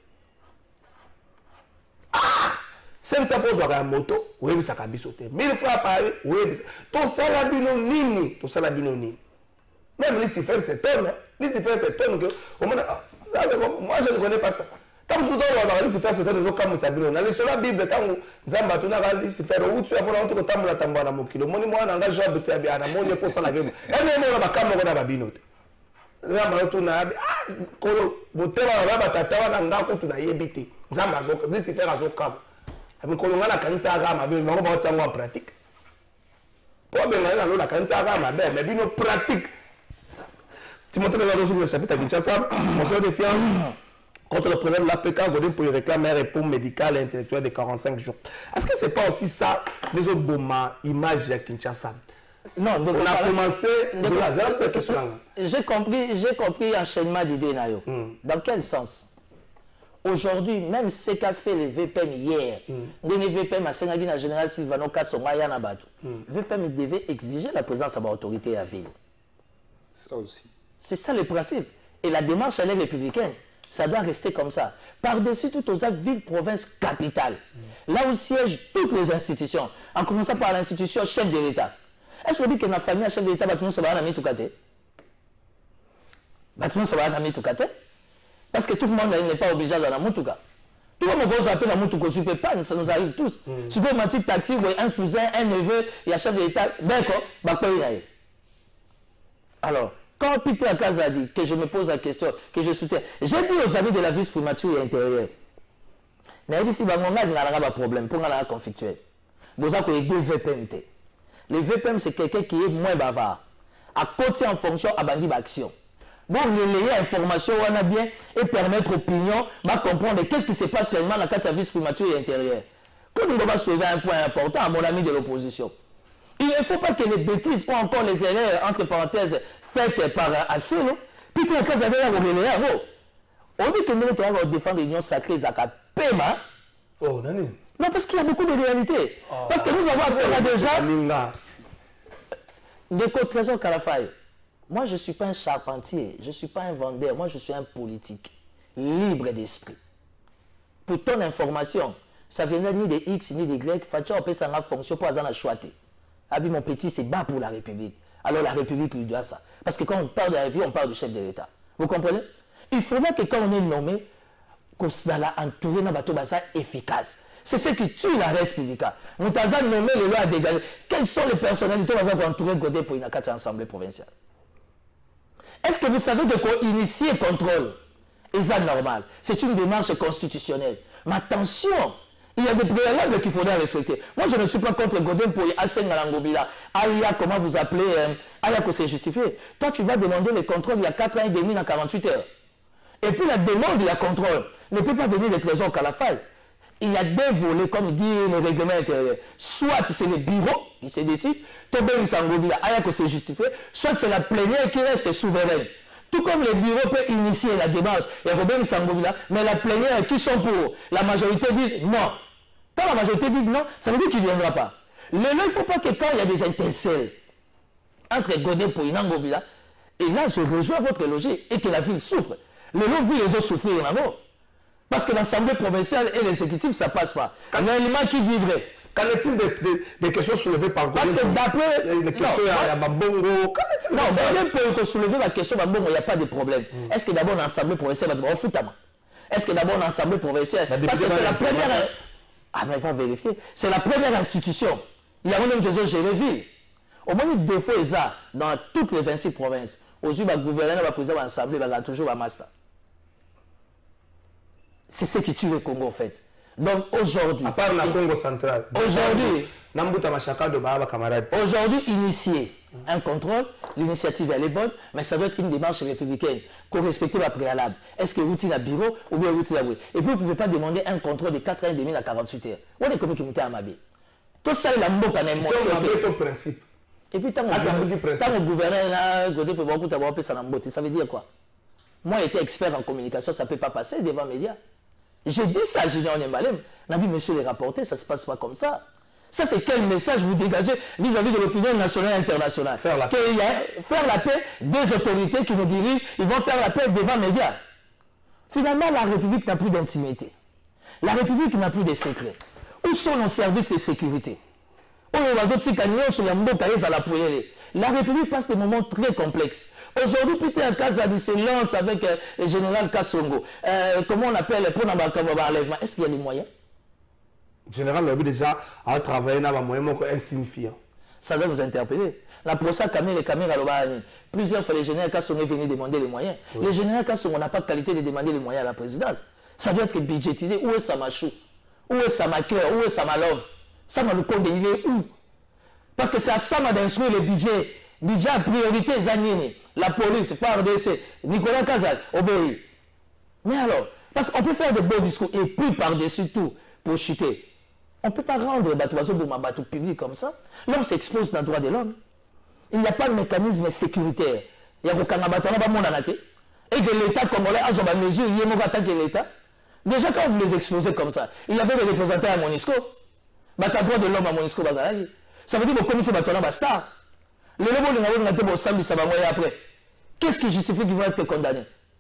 Ah! C'est ça pose à moto, ou est-ce que ça bisote. Mille fois par ou est-ce tout ça la bino nini, tout ça la bino nini. Même les faire cette tonne, les faire cette tonne que au moins moi je ne connais pas ça. Quand vous avez dit faire cette tonne comme ça bino, dans les sur la Bible quand Nzamba tuna gali si faire ou tu as pour autre tambola tambola mokilo. Moni moi nanga job te abi ana moni pour ça la game. Et même on ba kamo na ba binote. Nzamba tuna abi ah kolo botela ba ba tata wana ngako tuna yebite. Nzamba zo si faire azo kam. Abi kolo ngala kanisa aga mabe ngo ba tsango en pratique. Pour bien là la kanisa aga mabe mais bino pratique. Timothée Levado sur le chapitre à Kinshasa, motion de défiance contre le président de l'A P K Godin pour réclamer un repos médical et intellectuel de quarante-cinq jours. Est-ce que ce n'est pas aussi ça, les autres bonnes images à Kinshasa? Non, donc on a commencé. J'ai compris, j'ai compris l'enchaînement d'idées. Mm. Dans quel sens? Aujourd'hui, même ce qu'a fait le V P M hier, mm. le V P M à Sénagui, général Sylvano Kassonga Nabatu, mm. V P M devait exiger la présence de l'autorité à ville. Ça aussi. C'est ça le principe. Et la démarche, elle est républicaine. Ça doit rester comme ça. Par-dessus tout aux autres villes, provinces, capitales. Mm. Là où siègent toutes les institutions. En commençant par l'institution chef de l'État. Est-ce qu'on dit que la famille chef de l'État, tout le monde se va à tout côté? Tout le monde se va à tout côté. Parce que tout le monde n'est pas obligé d'aller à Moutouka. Tout le monde peut appeler à Moutouka, super panne, ça nous arrive tous. Mm. Super petit taxi, un cousin, un neveu, il y a chef de l'État, d'accord, bah quoi il y a. Alors, quand Peter Akaza a dit que je me pose la question, que je soutiens, j'ai dit aux amis de la vice-primature et intérieure, mais ici, il y a un problème pour la conflictuelle. Vous avez deux V P M. Le V P M, c'est quelqu'un qui est moins bavard. À côté en fonction, à bandi d'action. Bon, relayer l'information, on a bien, et permettre opinion, va comprendre qu'est-ce qui se passe réellement dans la vice-primature et intérieure. Quand on va soulever un point important à mon ami de l'opposition, il ne faut pas que les bêtises ou encore les erreurs, entre parenthèses, faites par Assino, puis tu as qu'à avoir la relayer. On dit que nous devons défendre l'union sacrée, Zaka Pema. Oh, non, non, parce qu'il y a beaucoup de réalités. Oh. Parce que nous avons affaire à déjà. Déco Trésor Kalafay. Moi, je ne suis pas un charpentier, je ne suis pas un vendeur, moi, je suis un politique, libre d'esprit. Pour ton information, ça venait ni des X ni des Y, Fatia, on peut s'en fonction pour avoir choisi. Abi, mon petit, c'est bas pour la République. Alors la République lui doit ça. Parce que quand on parle de la République, on parle du chef de l'État. Vous comprenez? Il faudrait que quand on est nommé, qu'on soit entouré d'un bateau efficace. C'est ce qui tue la res publica. Nous avons nommé les lois à dégager. Quelles sont les personnalités qui vont entourer le côté pour une assemblée provinciale? Est-ce que vous savez de quoi initier le contrôle? Et ça normal. C'est une démarche constitutionnelle. Mais attention, Il y a des préalables qu'il faudrait respecter. Moi, je ne suis pas contre Godin pour Asen Nalangobila. Aya, comment vous appelez euh, Aya, que c'est justifié. Toi, tu vas demander le contrôle il y a quatre ans et demi dans quarante-huit heures. Et puis la demande, il y a contrôle. Ne peut pas venir le trésor Kalafay. Il y a deux volets, comme dit le règlement intérieur. Soit c'est le bureau qui se décide, Aya, que c'est justifié. Soit c'est la plénière qui reste souveraine. Tout comme le bureau peut initier la démarche, mais la plénière qui sont pour, la majorité dit non. Quand la majorité dit non, ça veut dire qu'il ne viendra pas. Le il ne faut pas que quand il y a des étincelles entre Godin pour Inangobila, et là je rejoins votre logique, et que la ville souffre. Le lot vit les autres souffrir là-bas. Parce que l'Assemblée provinciale et l'exécutif, ça ne passe pas. Réellement, qui vivrait? Qu'en est-il des, des, des questions soulevées par Godin? Parce que d'après... Les questions à Babongo... Non, Godin peut soulever la question Babongo, il n'y a pas de problème. Mm. Est-ce que d'abord l'Assemblée provinciale va devoir foutre? Est-ce que d'abord l'Assemblée provinciale... Parce que c'est la première... Ah, mais il va vérifier. C'est la première institution. Il y a même besoin de gérer ville. Au moins, il défaut est ça dans toutes les vingt-six provinces. Aux yeux du gouverneur, le président de l'Assemblée, il va toujours un master. C'est ce qui tue le Congo, en fait. Donc, aujourd'hui... À part le Congo central. Aujourd'hui... Aujourd'hui, initier un contrôle, l'initiative elle est bonne, mais ça doit être une démarche républicaine, qu'on respecte la préalable. Est-ce que vous la bureau ou bien vous la oui. Et puis vous ne pouvez pas demander un contrôle de quatre heures trente à quarante-huit heures. On est comme qui à Mabé. Tout ça, il a un mot quand même. C'est ton principe. Et puis, tant que gouverneur là, ça veut dire quoi? Moi, j'étais expert en communication, ça ne peut pas passer devant les médias. J'ai dit ça à Général Nembalem. On a dit, monsieur les rapporteurs, ça ne se passe pas comme ça. Ça, c'est quel message vous dégagez vis-à-vis de l'opinion nationale et internationale? Faire la paix. Faire la paix des autorités qui nous dirigent, ils vont faire la paix devant les médias. Finalement, la République n'a plus d'intimité. La République n'a plus de secrets. Où sont nos services de sécurité? La République passe des moments très complexes. Aujourd'hui, Peter Kazadi se lance avec euh, le général Kassongo. Euh, comment on appelle pour l'enlèvement? Est-ce qu'il y a des moyens? Le général a déjà à travailler dans un moyen insignifiant. Ça doit nous interpeller. La procès Camille et Camille Alobani. Plusieurs fois, le général Kassongo est venu demander les moyens. Oui. Le général Kassongo n'a pas de qualité de demander les moyens à la présidence. Ça doit être budgétisé. Où est Samachou? Où est Samaker? Où est Samalov? Ça m'a le code, il est où? Parce que c'est à ça d'instruire le budget. Budget à priorité, Zanini. La police, P A R D C, Nicolas Kazal, obéit. Mais alors, parce qu'on peut faire de beaux discours et puis par-dessus tout, pour chuter. On ne peut pas rendre les bateaux de ma bateau public comme ça. L'homme s'expose dans le droit de l'homme. Il n'y a pas de mécanisme sécuritaire. Il y a aucun bateau, on n'a pas et que l'État congolais a des mesures, il y a attaqué l'État. Déjà, quand vous les exposez comme ça, il y avait des représentants à Monisco. Le droit de l'homme à Monisco, ça veut dire que le commissaire Batola Basta. Le lobo de la table au samedi, ça va mourir après. Qu'est-ce qui justifie qu'ils vont être condamnés?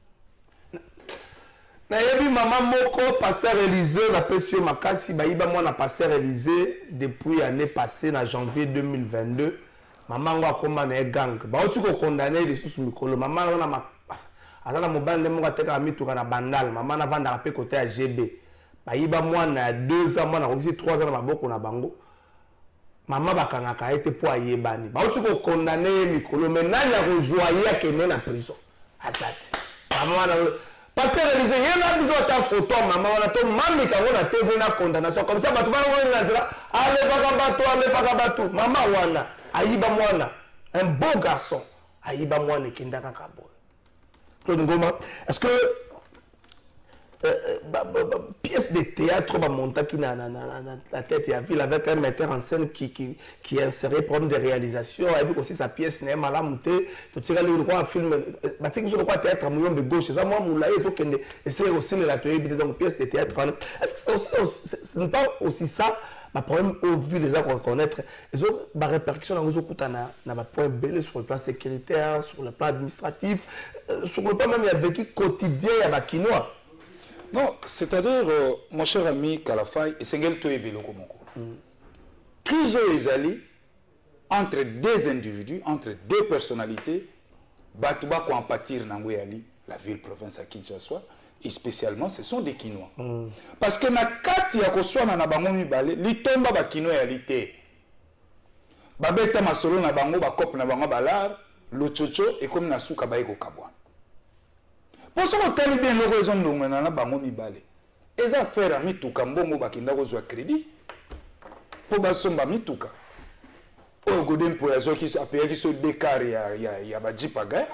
Nayebi maman moko pasteur Élysée la pression makasi baïba moi na pasteur Élysée depuis l'année passée en janvier deux mille vingt-deux maman wa koma na gang ba otu ko condamné les sous mikolo maman na ma azala mobile le monga teka mituka na bandal maman na vanda pe côté à G B baïba moi na deux ans moi na aussi trois ans na maboko na bango maman bakangaka été pour ayebani ba otu ko condamné mikolo mais nanya ko zoyer ke na prison azati maman na parce que les Élysées, il y a besoin de photo, maman, on a tout, maman, quand on a T V, on a condamnation. Comme ça, tu vas voir, allez, pas bateau, allez, pas bateau. Maman, wana, aïba mwana, un beau garçon, aïba mwana, qui n'a qu'à boire. Claude Ngoma, est-ce que euh, bah, bah, bah, pièce de théâtre va monter qui n'a la tête il y a ville avec un metteur en scène qui qui qui est inséré pour des réalisations et puis aussi sa pièce n'est mal montée tu tires le droit film bah tu sais que je crois théâtre moyen de gauche ça moi mon là il faut qu'il essaie aussi la théâtre donc pièce de théâtre est-ce que c'est aussi ce n'est pas aussi ça ma problème au vu les gens reconnaître les autres bah répercussions dans les autres na na ma point belé sur le plan sécuritaire sur le plan administratif sur le plan même il y a vécu quotidien il y a quinoa. Non, c'est-à-dire, euh, mon cher ami Kalafay, et c'est quel toé beloko moko. Crise ezali entre deux individus, entre deux personnalités, batuba ko empathir nangoyali, la ville province à Kinshasa, et spécialement ce sont des Kinois. Mm. Parce que na kati ya koswana na bango mibale, litomba ba Kinois ya lité. Babeta masolo na bango ba kop na bango balar, lo chocho et comme na suka ba eko kabwa. Pour ce que tu as bien le raison de nous, bango mibale. eza faire mituka mbongo bakinda kozwa crédit po basomba mituka oyo Godin Mpoyi azoki apeyaki so décart ya ya ya bajipa gaya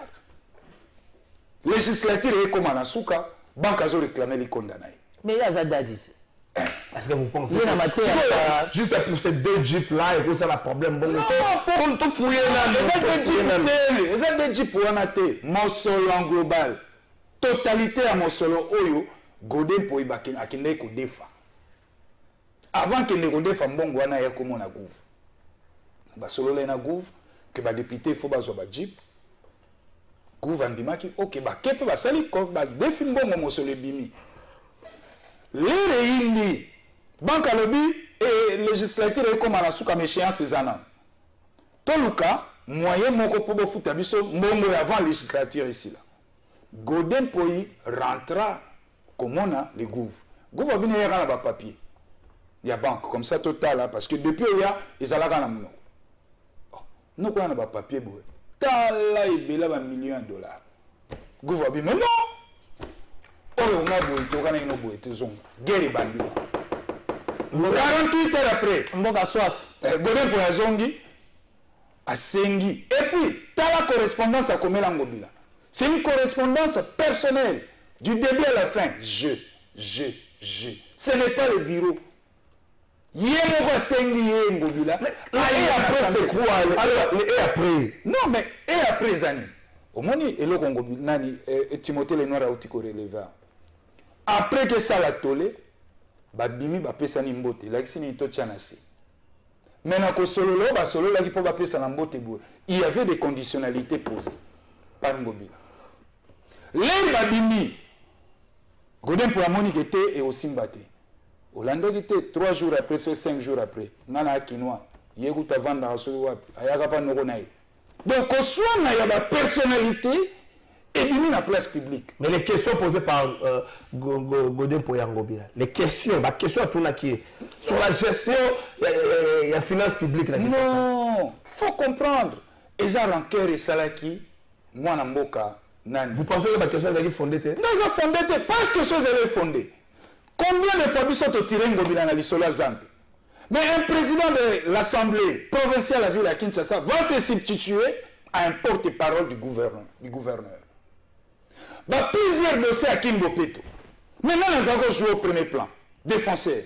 législature ekoma na suka banque azo réclamer likonda na ye mais il y a Zadadi. Est-ce que vous pensez Il y a matière juste pour ces deux jeeps là et pour ça le problème bon non pour tout fouiller là les jeeps les deux jeeps wana te mosolo en global totalité à mosolo oyo Godin Mpoyi bakin akinde ko defa avant que ne ko defa mbongo wana ya komo na gouv ba solo na gouv que ba député faut ba zo ba jeep gouv andimaki OK ba kepe ba sali ko ba defi mbongo mosolo bimi les réunis banque à lobby et législature comme à la souka méchéance ces années toluka moyen moko pour bo futa biso mbongo avant législature ici là Godin Mpoyi rentra comme on a les gouv gouv a bien na ba papier il y a banque comme ça total là parce que depuis il y a ils allaient na mono non quoi na ba papier boy tala ibela ba millions de dollars gouv a bien mais non oh on a boy to kana ino boy te zong guerre bandi quarante-huit heures après Mboka soif Godin Mpoyi azongi asengi et puis tala correspondance à Komela Ngobila c'est une correspondance personnelle du début à la fin je je je ce n'est pas le bureau yemo ko sengi ye Ngobila et après c'est quoi et après non mais et après zani omoni eloko Ngobila nani et Timothée Lenoir auti ko relever après que ça la tolé babimi bapesani mbote lakisi ni to tchanase maintenant ko sololo ba sololo ki po bapesa na mbote bo il y avait des conditionnalités posées par Ngobila les babimi Godin Mpoyi amoni était et aussi mbaté Olanda était trois jours après soit cinq jours après nana kinwa yekuta vanda so wapi ayaka pa noko naye donc ko soit na ya ba personnalité et bien la place publique. Mais les questions posées par euh, Godin Mpoyi Ngobila, les questions, la question à tout là qui est sur la gestion et la finance publique. Non, faut comprendre. Et ça rancœur et salaki, moi n'amboka nani. Vous pensez que la question est fondée? Non, ça fondée parce que chose elle est fondée. Combien de fois sont tirés Ngobila na lisola Zambi? Mais un président de l'Assemblée provinciale de la ville à Kinshasa va se substituer à un porte-parole du gouverneur. Du gouverneur. Bah, plusieurs dossiers à Kimbopeto. Maintenant, nous avons joué au premier plan. Défenseur.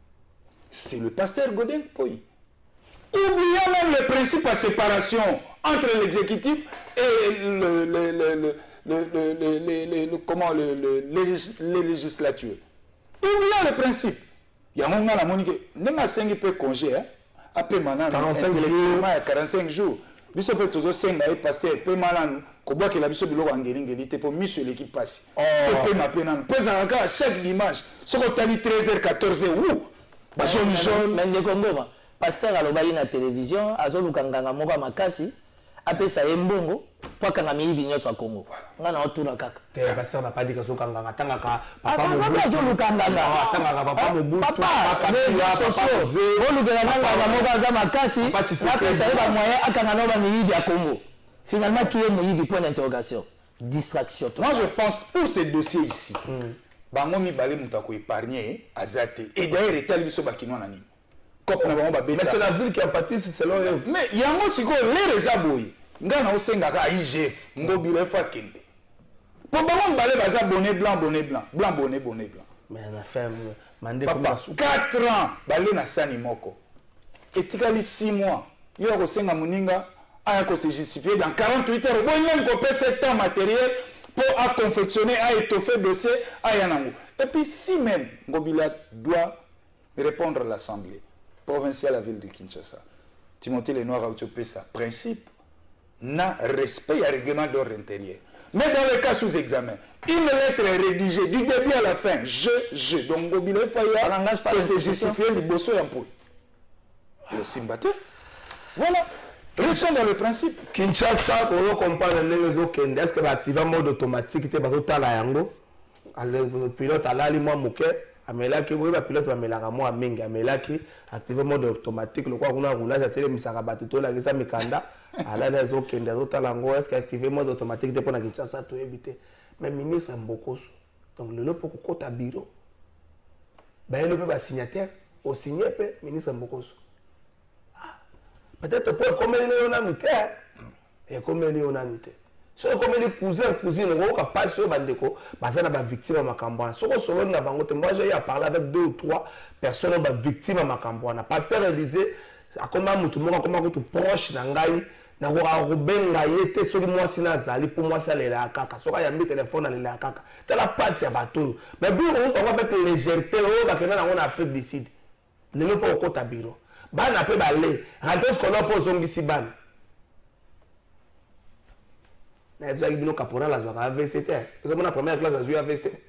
C'est le pasteur Godin Mpoyi. Oublions même le principe de séparation entre l'exécutif et le, le, le, le, le, le, le, le, le, comment, le, le, les législatures. Oublions le principe. Il y a un moment où il y a cinq peu congé. Après, maintenant, intellectuellement, il y a quarante-cinq jours. Biso pe tozo senga e pasteur pe malanu ko boa ke la biso biloko ngeli ngeli te po miso l'équipe passe to pe mapena pesa ka chaque dimanche soko tali treize heures quatorze heures ou ba jaune jaune mais ne kongoma pasteur alobaki na télévision azoluka nganga moko makasi apesa ye mbongo po akanga miyibi nyonso ya Congo nga na otuna kaka te pasteur n'a pas dit que so kanganga tangaka papa mobutu azoluka nganga tangaka papa mobutu papa olukela nganga moko aza makasi apesa ye bamoyen akanga na bamiyibi ya Congo finalement qui est moyibi point d'interrogation distraction moi je pense pour ces dossiers ici bango mibale mutu akoépargne azate et d'ailleurs etali biso bakinoa na nini mais c'est la ville qui en pâtisse selon eux. Mais il y a un aussi les résaboui. Ngana osengaka I G F, Ngobila fa kende. Pour bango balé baza bonnet blanc bonnet blanc, blanc bonnet bonnet blanc. Mais la femme mandé papa quatre ans balé na sani moko. Etikali six mois. Yo ko senga muninga aya ko se justifier dans quarante-huit heures. Bon même ko paie sept ans matériel pour à confectionner à étoffer dossier aya nango. Et puis si même Ngobila doit répondre à l'Assemblée provinciale à la ville de Kinshasa. Timothée Lenoir a utilisé ça. Principe, n'a respect à règlement d'ordre intérieur. Mais dans le cas sous examen, une lettre est rédigée du début à la fin. Je, je. Donc, Ngobila Faya, que c'est justifié, le bosso et un peu. Et aussi mbatté. Voilà. Restons dans le principe. Kinshasa, on comprend les autres. Est-ce que va activer en mode automatique? Tu vas tout à la yango. Le pilote a là, moi, mouké. Amelaki, oui, le pilote amelaka moi mingi amelaki activer mode automatique le quoi on a roulage à télé misaka batuto la gisa mikanda ala na zo kende zo talango est-ce que activer mode automatique dépend na Kinshasa to éviter mais ministre Mbokoso donc le lopo ko kota bureau ben le peut signataire au signé ministre Mbokoso. Peut-être pour comme il est en amité et comme il est en amité. So comme les cousins cousines on va passer au bandeko basa na ba victime makambwana. So ko solo na bango te moi j'ai parlé avec deux ou trois personnes ba victime makambwana. Pasteur Élisée akoma mutu moko akoma ko proche na ngai na ko rubenga yete so moi sina zali pour moi ça les la kaka. So ka yambi téléphone na la kaka. Te la passe ya bateau. Mais bien on va avec légèreté o ba kena na Afrique du Sud. Ne le pas au kota bureau. Ban a peu balé. Rentrer ce qu'on a pour zongi si ban. Na déjà ibino caporal la joie A V C T. C'est mon première classe à jouer A V C.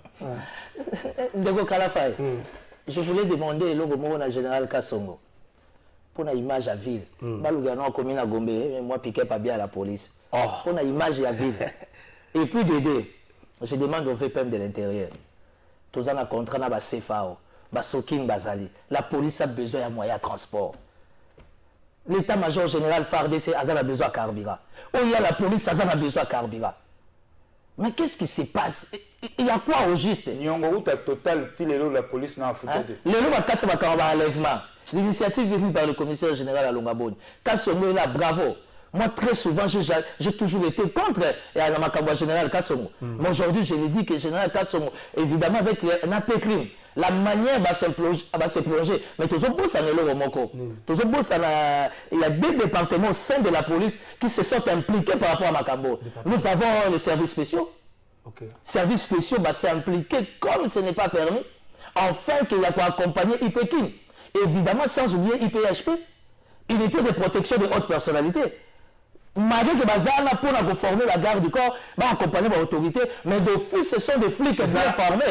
Ndeko Kalafay. Je voulais demander le mot na général Kassongo. Pour une image à ville. Balugano a commis la Gombe, mais moi piqué pas bien à la police. Pour une image à ville. Et puis de deux, je demande au V P M de l'intérieur. Tous en a contrat na ba C F A O. Basokin Bazali. La police a besoin d'un moyen de transport. L'état-major général F A R D C a besoin de carburant. Oh, il y a la police, ça a besoin de carburant. Mais qu'est-ce qui se passe? Il y a quoi au juste? Nyongo ta total ti lelo la police na Afrique. Lelo ba katsa ba kamba enlèvement. L'initiative venue par le commissaire général à Longaboni. Kassongo là, bravo. Moi, très souvent, j'ai toujours été contre la Makamba général Kassongo. Mm. Mais aujourd'hui, je lui dis que général Kassongo, évidemment, avec un peu crime, la manière va se plonger. Mais tout ça, ça n'est pas le mot. Tout ça, il y a deux départements au sein de la police qui se sont impliqués par rapport à Makambo. Nous avons les services spéciaux. Okay. Services spéciaux va s'impliquer comme ce n'est pas permis. Enfin, qu'il y a quoi accompagner I P K I M. Évidemment, sans oublier I P H P, unité de protection de haute personnalité. Malgré que Bazana pour former la garde du corps, va accompagner l'autorité, mais d'office, ce sont des flics bien formés.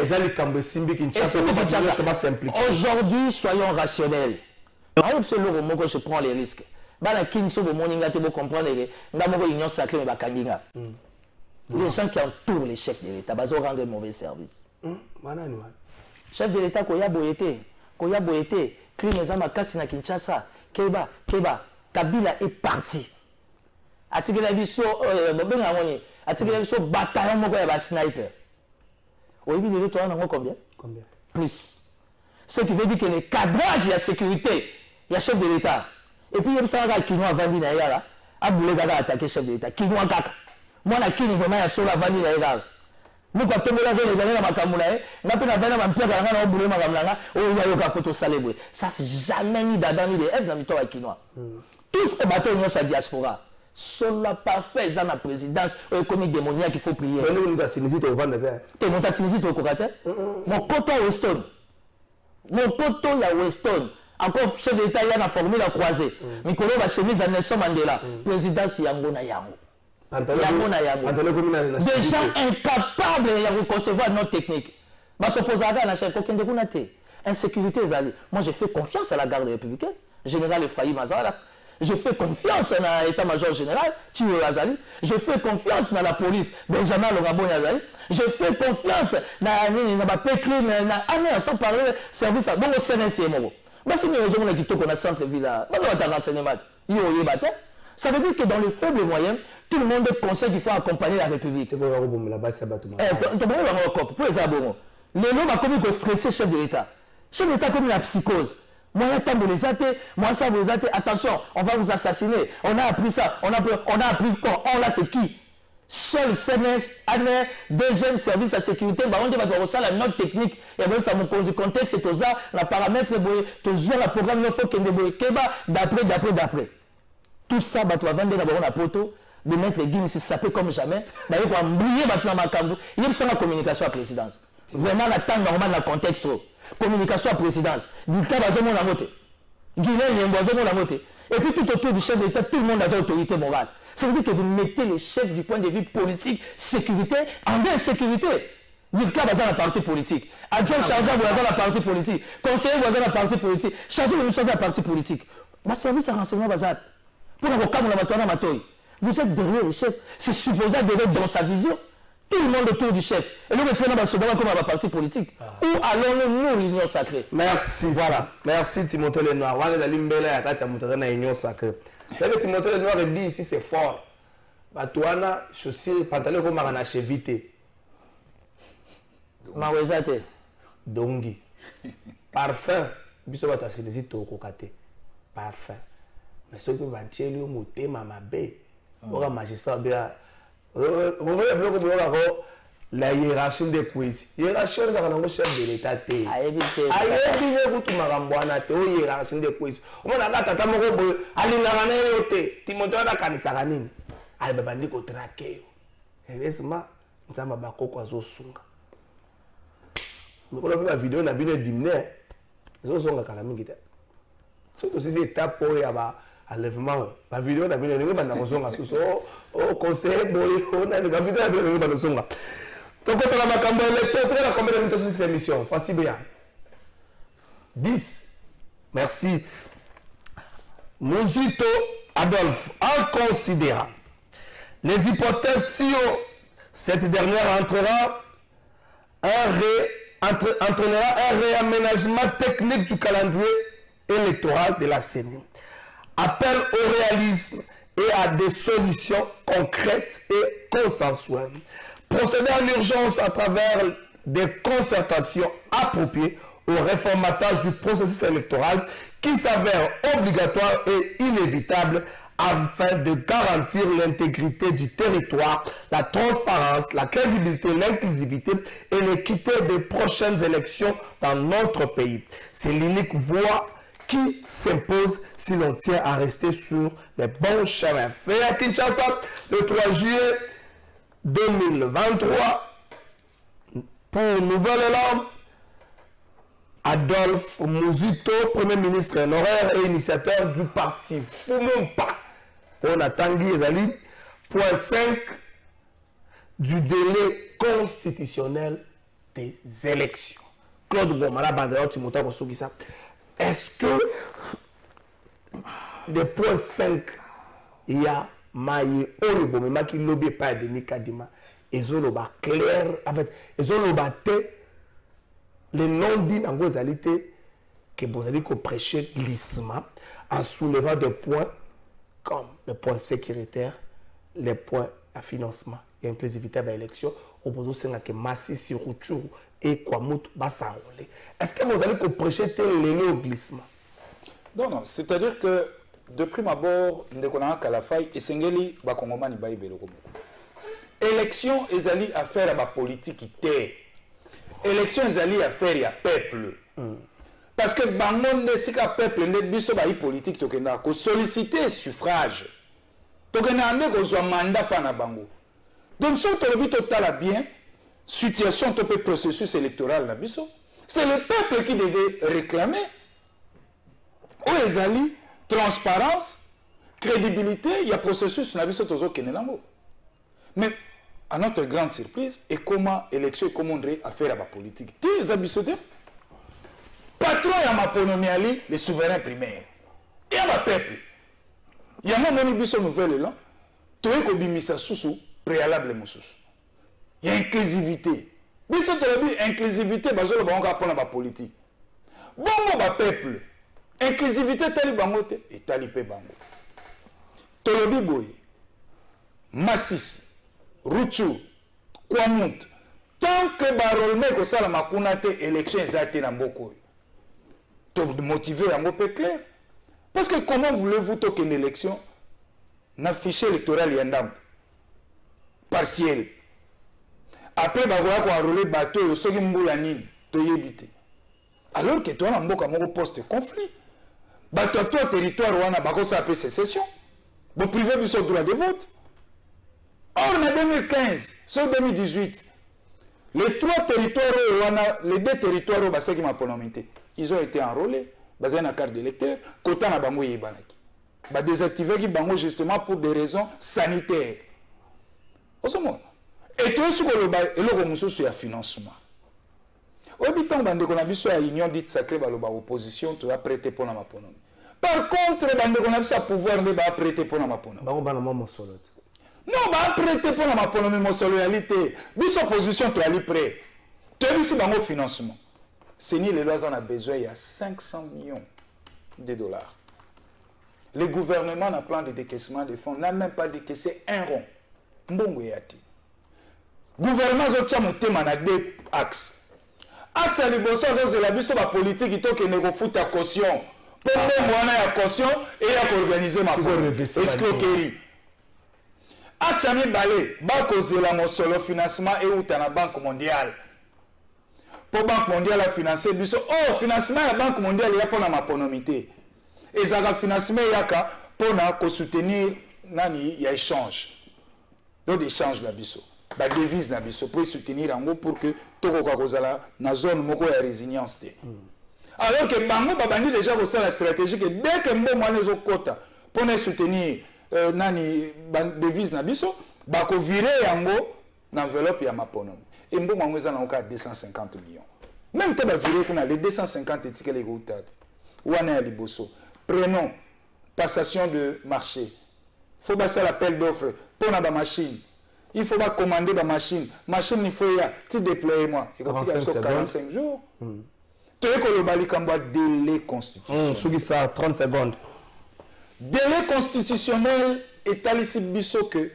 Aujourd'hui, soyons rationnels. Je prends les risques. Les gens qui entourent les chefs de l'État, ils rendent un mauvais service. Chef de l'État, Koya Boyete, Koya Boyete, Klimezama Kassina Kinshasa, Keba, Keba, Kabila est parti. Atikele biso benga ngoni atikele biso bataillon moko ya ba sniper. Oyebi lelo to na combien? Combien? Plus. Ce qui veut dire que le cadrage de la sécurité, il y a chef de l'État. Et puis il y a ça ga Kinwa vandi na yala, abule ga attaquer chef de l'État. Kinwa kaka. Moi na Kini vraiment ya sola vandi na yala. Muko tombela vele na makamula eh, ngapi na vena mampia ga na obule makamlanga, o ya yoka photo célébrer. Ça c'est jamais ni dadani de F na mito wa Kinwa. Tous ces bateaux nous sa diaspora. Cela parfait, dans la présidence, il y a des démoniaques qu'il faut prier. Mais nous, nous avons sinisi au vent de verre. Tu as sinisi au cocateur? Mon poteau à Weston. Mon poteau à Weston. Encore chef d'État, il y a une formule à croiser. Mais quand on va chemise à Nelson Mandela, présidence Yango na Yango. Yango na Yango. Des gens incapables de concevoir notre technique. Je s'oppose à la chef, aucun de vous n'a été. Insécurité, moi je fais confiance à la garde républicaine. Général Ephraim Mazara. Je fais confiance à l'état-major général, Thio Azali. Je fais confiance à la police, Benjamin Longaboni Azali. Je fais confiance à la Péclim, à sans parler service. Donc, au C N C M O. Si nous avons un centre-ville, ça veut dire que dans les faibles moyens, tout le monde pensait qu'il faut accompagner la République. C'est pour les abonnés. Les gens ont commis que stresser chef de l'État. Chef de l'État a commis la psychose. Moi, moi, ça vous êtes, attention, on va vous assassiner. On a appris ça. On a, on a appris quoi? On là, c'est qui? Seul C N S, A N E, deuxième service à sécurité, on dit que la note technique, et bien ça me conduit contexte, c'est tout ça, la paramètre, tout ça, le programme, il faut qu'il y ait d'après, d'après, d'après. Tout ça, tu vas vendre d'abord la poteau, de mettre les guillemets, si ça peut comme jamais, d'ailleurs, on va briller dans ma cambo. Il y a une communication à la présidence. Vraiment, la temps normal dans le contexte. Communication à la présidence. Du cas, il y a un moté. Guinée, il y a un moté. Et puis tout autour du chef d'État, tout le monde a une autorité morale. Ça veut dire que vous mettez les chefs du point de vue politique, sécurité, en insécurité. Du cas, il y a la partie politique. Adjoint chargé, vous avez la partie politique. Conseiller, vous avez la partie politique. Chargé de nous la partie politique. Ma service à renseignement, pour le cas, vous êtes derrière le chef. C'est supposé d'être dans sa vision. Tout le monde autour du chef. Et nous, maintenant, nous sommes comme la partie politique. Ah. Où allons-nous, nous, l'Union sacrée? Merci. Voilà. Merci, Timothée Lenoir. On est dans l'Union sacrée. Timothée Lenoir dit ici, c'est fort. Batouana, chaussures, pantalon comme on a chevité. Mawezate. Dongi. parfum biso bato asilisi tokoka te parfum mais soki batieli yo motema mabe oka magistrat bia okoya biloko boyokako la hiérarchie de quiz hiérarchie ezaka nango chef de l'état te ayebi ye kutu makambo wana te oyo hiérarchie de quiz omonaka tata moko boye alingaka na yo te timotheo adakanisaka nini ale babandi kotrake yo heureusement nzambe bakoko azosunga mikolo mpe bavideo na bino edimine ezosonga kala mingi te soki tosisi étape oyo ya enlèvement bavideo na bino ndenge banda kosonga susu o conseil boye onani bavideo na bino ndenge banda kosonga tokotala makambo ya élection tokala combien de minutes sur cette émission Francis Béa dix merci Muzito Adolphe en considérant les hypothèses si cette dernière entrera un ré Entre, entraînera un réaménagement technique du calendrier électoral de la C E N I. Appel au réalisme et à des solutions concrètes et consensuelles. Procéder en urgence à travers des concertations appropriées au réformatage du processus électoral qui s'avère obligatoire et inévitable afin de garantir l'intégrité du territoire, la transparence, la crédibilité, l'inclusivité et l'équité des prochaines élections dans notre pays. C'est l'unique voie qui s'impose si l'on tient à rester sur les bons chemins. Fait à Kinshasa le trois juillet deux mille vingt-trois pour Nouvelle Élan, Adolphe Muzito, Premier ministre honoraire et initiateur du parti Fumumpa. On a Tanguy Ezali, point cinq du délai constitutionnel des élections. Claude Gomara Bandera Timothée Kosogisa. Est-ce que des points cinq, il y a Maïe Olobo, mais qui lobby pas de Nikadima, et Zoloba clair, avec Zoloba té, les non-dits en gozalité, que vous allez prêcher glissement en soulevant des points comme le point sécuritaire, les points à financement et inclusivité à l'élection, opposition à que Massi, Sirouchou et Kwamut Bassarole. Est-ce que vous allez prêcher tel au glissement? Non, non, c'est-à-dire que de prime abord, nous avons Kalafay et Sengeli, Bakongomani Baïbelo. Élection, ils allaient à faire la politique. Élection, ils allaient à faire le peuple. Mm. Parce que bangon de sika peuple ne biso ba politique tokenda ko solliciter suffrage tokenda ande ko zo mandat pa na bango. Donc si on le total bien situation to processus électoral na biso, c'est le peuple qui devait réclamer o ezali transparence, crédibilité, il y a processus na biso tozo kenelango. Mais à notre grande surprise, et comment élection commanderait à faire la politique. Ti abisote patron ya maponomi ali les souverains primaires et ya ma peuple ya moni biso nouvelle là to ko bimisa susu préalable mususu ya inclusivité biso to bi inclusivité bazolo bango pona ba politique bongo ba peuple inclusivité tali bango te et tali pe bango to lobi boye Masisi Ruchu Kwamut tant que barolme ko sala makuna te élection ezate na mboko de motiver un peu clair. Parce que comment voulez-vous toquer une élection n'a fichier électoral yandam partiel. Après bagoya ko enrôler bateau soki mbula nini to yebité. Alors que toi na mboka moko poste conflit. Bateau toi territoire wana bako sa appelle sécession. Bo privé biso droit de vote. Or en deux mille quinze, sur deux mille dix-huit, les trois territoires wana les deux territoires au basé qui m'a pronomité. Ils ont été enrôlés, basés na carte d'électeur, quota na bango yebanaki. Ba désactiver qui bango justement pour des raisons sanitaires. Osemo. Et tout ce que le ba eloko mususu ya financement. Obitan bande ko na biso ya union dite sacrée ba lo ba opposition to a prêter pour na maponomi. Par contre bande ko na biso pouvoir ne ba prêter pour na maponomi. Bango bana mo solo. Non ba prêter pour na maponomi mo solo réalité. Biso opposition to ali prêt. To bisi bango financement. Seni les lois en a besoin, il y a cinq cents millions de dollars. Le gouvernement n'a plan de décaissement des fonds, n'a même pas décaissé un rond. Mbongo yati. Gouvernement zotia motema na deux axes. axe à liboso c'est la biso ba politique qui toke nego futa caution pour moi na ya caution et ya organiser ma escroquerie axe à mi balé ba kozela mo solo financement et outa na banque mondiale pour banque mondiale a financer biso oh financement la banque mondiale ya pour na maponomité et ça va financement yaka pour na ko soutenir nani ya échange donc échange la biso ba devise na biso pour soutenir en gros pour que toko kwa kozala na zone moko ya résilience té alors que bango ba bandi déjà ko la stratégie que dès que mbo mwana zo kota pour na soutenir euh, nani ba devise na biso ba ko virer yango na enveloppe ya maponomi et mbo mwana za na ka deux cent cinquante millions même te ba virer kuna les deux cent cinquante étiquettes les gros tab wana ya liboso prenons passation de marché faut passer l'appel d'offres pour la machine. Il faut pas commander la machine. Machine, il faut y aller. Tu déploies moi. Il faut y quarante-cinq jours. Tu es que le bali kamba délai constitutionnel. Mmh, ça, trente secondes. Délai constitutionnel est à l'issue biso que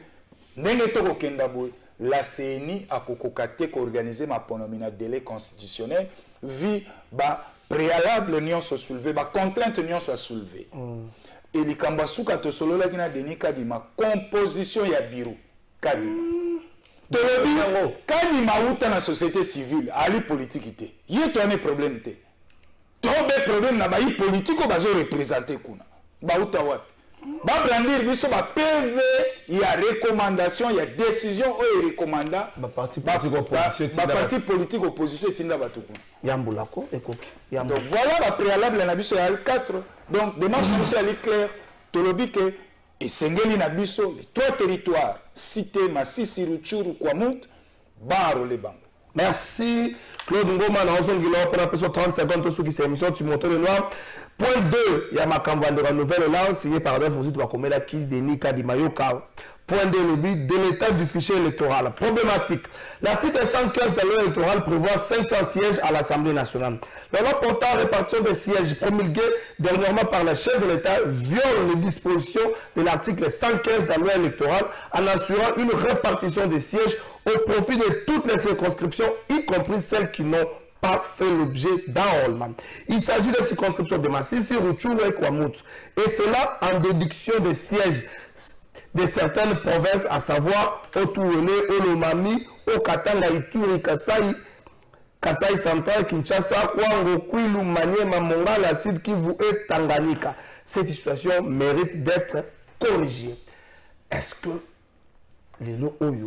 la C N I a kokokate ko organiser ma ponomina délai constitutionnel vi ba préalable nion se soulever ba contrainte nion se soulever. Et les Kambasuka to solo la kina deni kadima composition ya bureau kadima. Tolobi kadima uta na société civile ali politique ité. Yé to ane problème té. Trop be problème na ba yi politique ko bazo représenter kuna. Ba uta wat. Ba brandir biso ba P V il y a recommandation, il y a décision ou recommanda ba parti politique opposition ba parti politique opposition tinda batuku. Yambulako ekoki. Donc voilà la préalable na biso ya quatre. Donc démarche biso ali clair tolobi que et sengeli na biso les trois territoires cité Masisi Rutshuru Kwamut baro le bango. Merci Claude Ngoma na ozongilo pour la personne trente secondes sur qui c'est émission tu montes le noir. Point deux, il y a ma campagne de la nouvelle lance signé par Adolphe Mouzit Wakomela qui dénie Kadi Mayoka. Point deux, le but de l'état du fichier électoral. Problématique. L'article cent quinze de la loi électorale prévoit cinq cents sièges à l'Assemblée nationale. La loi portant répartition des sièges promulguée dernièrement par le chef de l'État viole les dispositions de l'article cent quinze de la loi électorale en assurant une répartition des sièges au profit de toutes les circonscriptions, y compris celles qui n'ont pas fait l'objet d'un enrôlement. Il s'agit de circonscriptions de Masisi, Rutshuru et Kwamut. Et cela en déduction des sièges de certaines provinces, à savoir Otuwele, Olomami, Okatanga, Ituri, Kasai, Kasai Central, Kinshasa, Kwango, Kwilu, Maniema, Mongala, Sud Kivu et Tanganyika. Cette situation mérite d'être corrigée. Est-ce que les lots Oyo,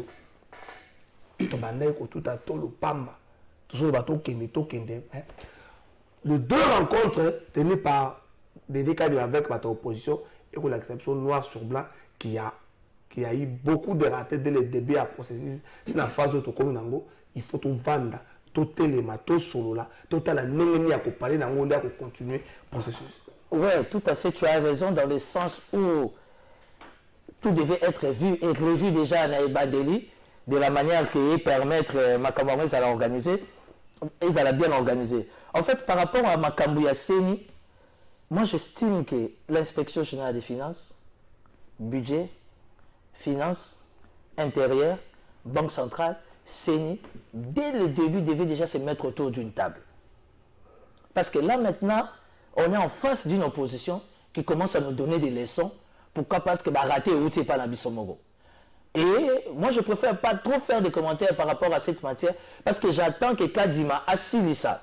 tout à tout le Pamba, toujours le bateau Kende, les deux rencontres tenues par des décadres avec votre opposition et pour l'exception noir sur blanc qui a, qui a eu beaucoup de ratés dès le début à processus. C'est la phase où il faut tout vendre, tout téléma, tout solo là, tout à la nénénie à parler dans le pour continuer le processus. Oui, tout à fait, tu as raison dans le sens où tout devait être vu et revu déjà à Naïbadeli de la manière qu'il permettre Makamouya à l'organiser. Ils allaient bien organiser. En fait, par rapport à Makamouya Seni, moi j'estime que l'inspection générale des finances, budget, finances, intérieur, banque centrale, Seni, dès le début devait déjà se mettre autour d'une table. Parce que là maintenant, on est en face d'une opposition qui commence à nous donner des leçons. Pourquoi? Parce que bah, raté ou t'es pas la Bissomogo. Et moi, je préfère pas trop faire des commentaires par rapport à cette matière parce que j'attends que Kadima Assilissa,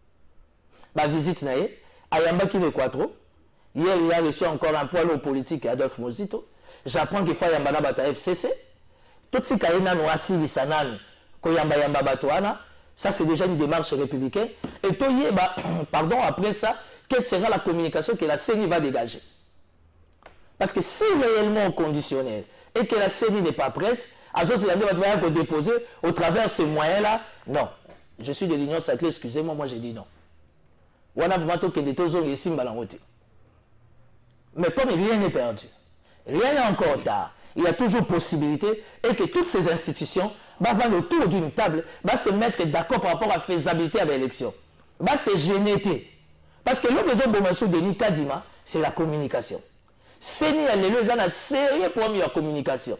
ma visite naïe, Ayamba qui ne quattro. Hier, il a reçu encore un poids politique Adolphe Mozito. J'apprends qu'il faut Yamba Bata F C C. Tout ce qui est nan Assilissa nan, Koyamba Yamba Batoana, ça c'est déjà une démarche républicaine. Et toi, bah, pardon, après ça, quelle sera la communication que la C N I va dégager? Parce que si réellement conditionnel, et que la C N I n'est pas prête, à ce moment-là, on va déposer au travers de ces moyens-là. Non. Je suis de l'Union sacrée, excusez-moi, moi j'ai dit non. On a vraiment que des tozos et simbalangoté. Mais comme rien n'est perdu, rien n'est encore tard, il y a toujours possibilité et que toutes ces institutions vont autour d'une table, vont se mettre d'accord par rapport à la faisabilité à l'élection. Vont se gêner. Parce que le besoin de Denis Kadima, c'est la communication. C N I a une sérieux problème de communication.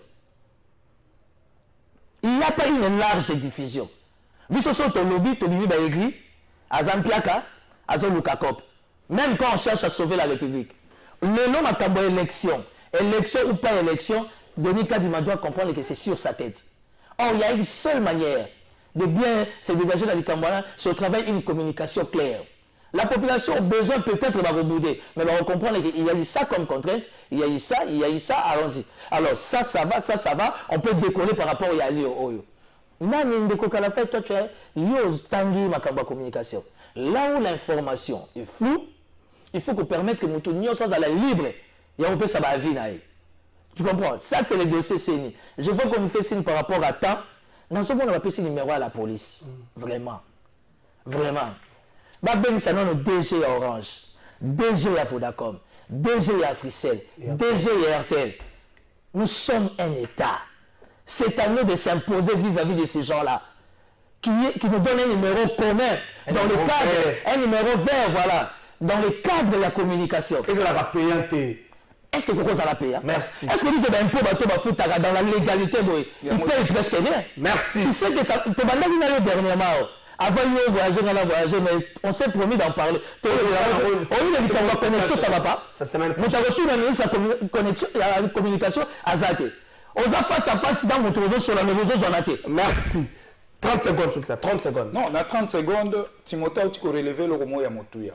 Il n'y a pas une large diffusion. Nous sommes au lobby, au lobby, écrit, Azampiaka, Azolukakop. Même quand on cherche à sauver la République. Le nom a élection. Élection ou pas élection, Denis Kadima doit comprendre que c'est sur sa tête. Or, il y a une seule manière de bien se dégager dans les Cambouana, c'est au travail une communication claire. La population a besoin peut-être de rebouder, mais on va comprendre qu'il y a eu ça comme contrainte, il y a eu ça, il y a eu ça, allons-y. Alors ça, ça va, ça, ça va, on peut décoller par rapport à Yali Oyo. Nani ndeko Kalafay, toi tu es yoz tangi makamba communication. Là où l'information est floue, il faut qu'on permette que nous tournions sans aller libre. Et on peut ça va vie naïe. Tu comprends? Ça c'est le dossier C N I. Je vois qu'on nous fait signe par rapport à temps. Dans ce moment, on va passer numéro à la police. Mm. Vraiment. Vraiment. Ben, ça non, D G à Orange, D G à Vodacom, D G à Fricel, D G à R T L. Nous sommes un État. C'est à nous de s'imposer vis-à-vis de ces gens-là. Qui, qui nous donnent un numéro commun. Un dans le cadre, vert. Un numéro vert, voilà. Dans le cadre de la communication. Qu'est-ce que ça va payer? Est-ce que Coco ça la paye? Merci. Est-ce que dit que l'impôt va dans la légalité, il paye presque rien? Merci. Tu sais que ça. Tu m'as dit dernièrement. Avant de voyager, on a voyagé, mais on s'est promis d'en parler. On a dit que la connexion, ça ne va pas. Mais tu as retourné la connexion, la communication à Zate. On a face à face dans mon réseau sur la réseau Zonaté. Merci. trente secondes sur ça, trente secondes. Non, dans trente secondes, Timothée, tu peux relever le romo Yamotouya.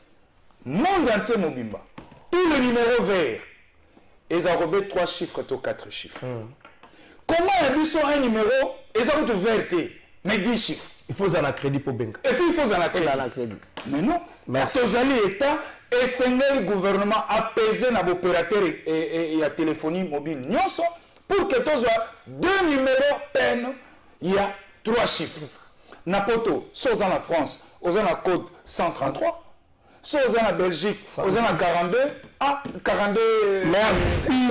Monde entier Mobimba. Tous les numéros verts, ils ont robé trois chiffres ou quatre chiffres. Comment ils ont un numéro, ils ont vert, mais dix chiffres. Il faut un crédit pour Benga. Et puis il faut un crédit. Mais non. Merci. Tous les États et le gouvernement apaiser nos opérateurs et la téléphonie mobile. Pour que tous deux numéros peine, il y a trois chiffres. Napoto, soit en France, aux en la code cent trente-trois, soit en la Belgique, aux en la quarante-deux, ah, quarante-deux. Merci.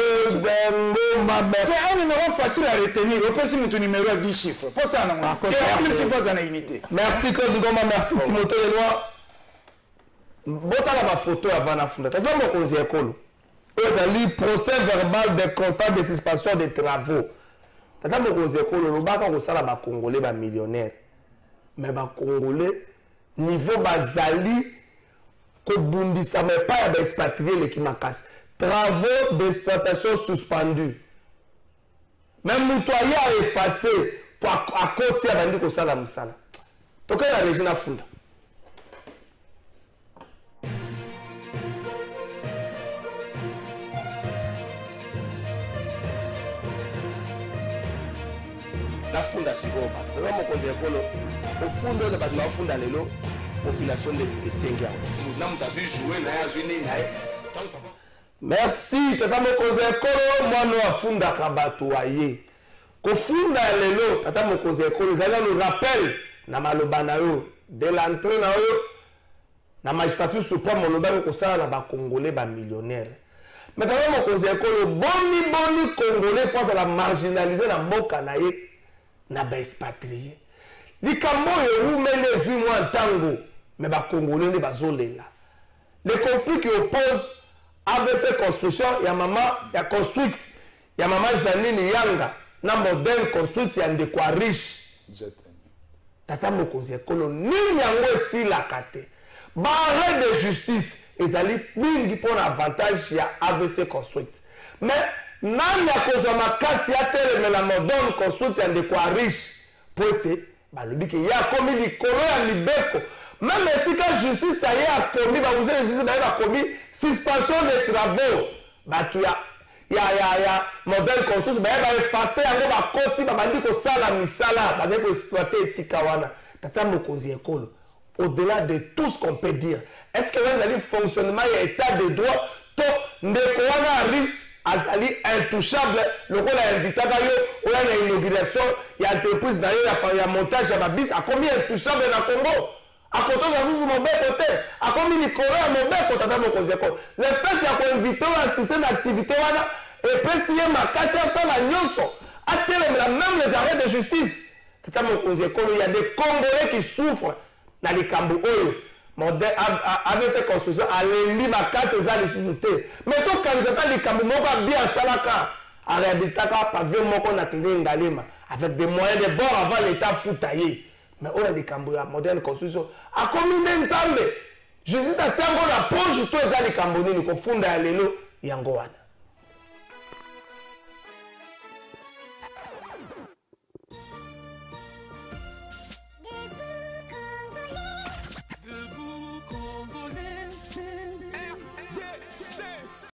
C'est un numéro facile à retenir. On peut si mon numéro à dix chiffres. Pour ça, non. Et en plus, il faut en unité. Merci, Claude Ngoma. Merci, Timothée Lenoir. Bota la photo avant la funda. Tu vois mon conseiller Kolo. Ils ont procès verbal de constat de suspension des travaux. Tu vois mon conseiller Kolo. Le bac on sala ba Congolais ba millionnaire. Mais ba Congolais niveau bazali ko bundi ça mais pas d'expatrier les qui m'acasse. Travaux d'exploitation suspendus. Même Moutoya a effacé pour à côté à bandi ko sala musala. Donc la région na funda. La funda sigoba. Tuna mokonzi ekolo. Ofundo de badla funda lelo population de Sengia. Na mutazu jouer na ya zuni na e. Merci, tata mokonzi ekolo mwana afunda kabatu aye. Ko funda lelo tata mokonzi ekolo zala le rappel na maloba na yo de l'entrée na yo na magistrature suprême moloba ko sala na ba congolais ba millionnaire. Mais tata mokonzi ekolo boni boni congolais face à la marginaliser na mboka na ye. Na ba expatrié likambo yo mele vu moi tango mais ba congolais ne bazolela le conflit qui oppose A V C construction ya mama ya construite ya mama Janine Yanga na modèle construite ya ndekwa riche tata mokonzi ekolo nini yango esila kate ba arrêt de justice ezali mingi pour avantage ya A V C construite mais nani akozwa makasi ateleme la moderne construite ya ndeko ya riche po ete balobi ke ye akomi likolo ya mibeko même esika justice aye akomi babuze justice baye bakomi suspension de travaux bato ya ya ya ya moderne construite baye baefase yango bakoti babandi kosala misala bazali koexploite esika wana tata mokonzi ekolo au-delà de tout ce qu'on peut dire est-ce que wana ezali fonctionnement ya état de droit to ndeko wana riche azali intouchable le rôle a invité yo oya na inauguration ya entreprise na yo ya montage ya babis akomi intouchable na Congo akoto za zuzu mobeko te akomi likolo ya mobeko tata mokonzi ekolo le fait ya koinvite oyo assiste na activité wana epesi ye makasi asala nyonso atelemela même les arrêts de justice tata mokonzi ekolo il y a des Congolais qui souffrent na likambo oyo avec ces constructions, alembi makasi eza lisusu te mais tokanisa likambo moko bien asalaka arehabilitaka pavio moko na tende ngalema avec des moyens de bord avant l'état futa ye mais oyo likambo ya moderne constitution akomi nde nzambe justice atiango na poche to eza likambo nini kofunda ya lelo yango wana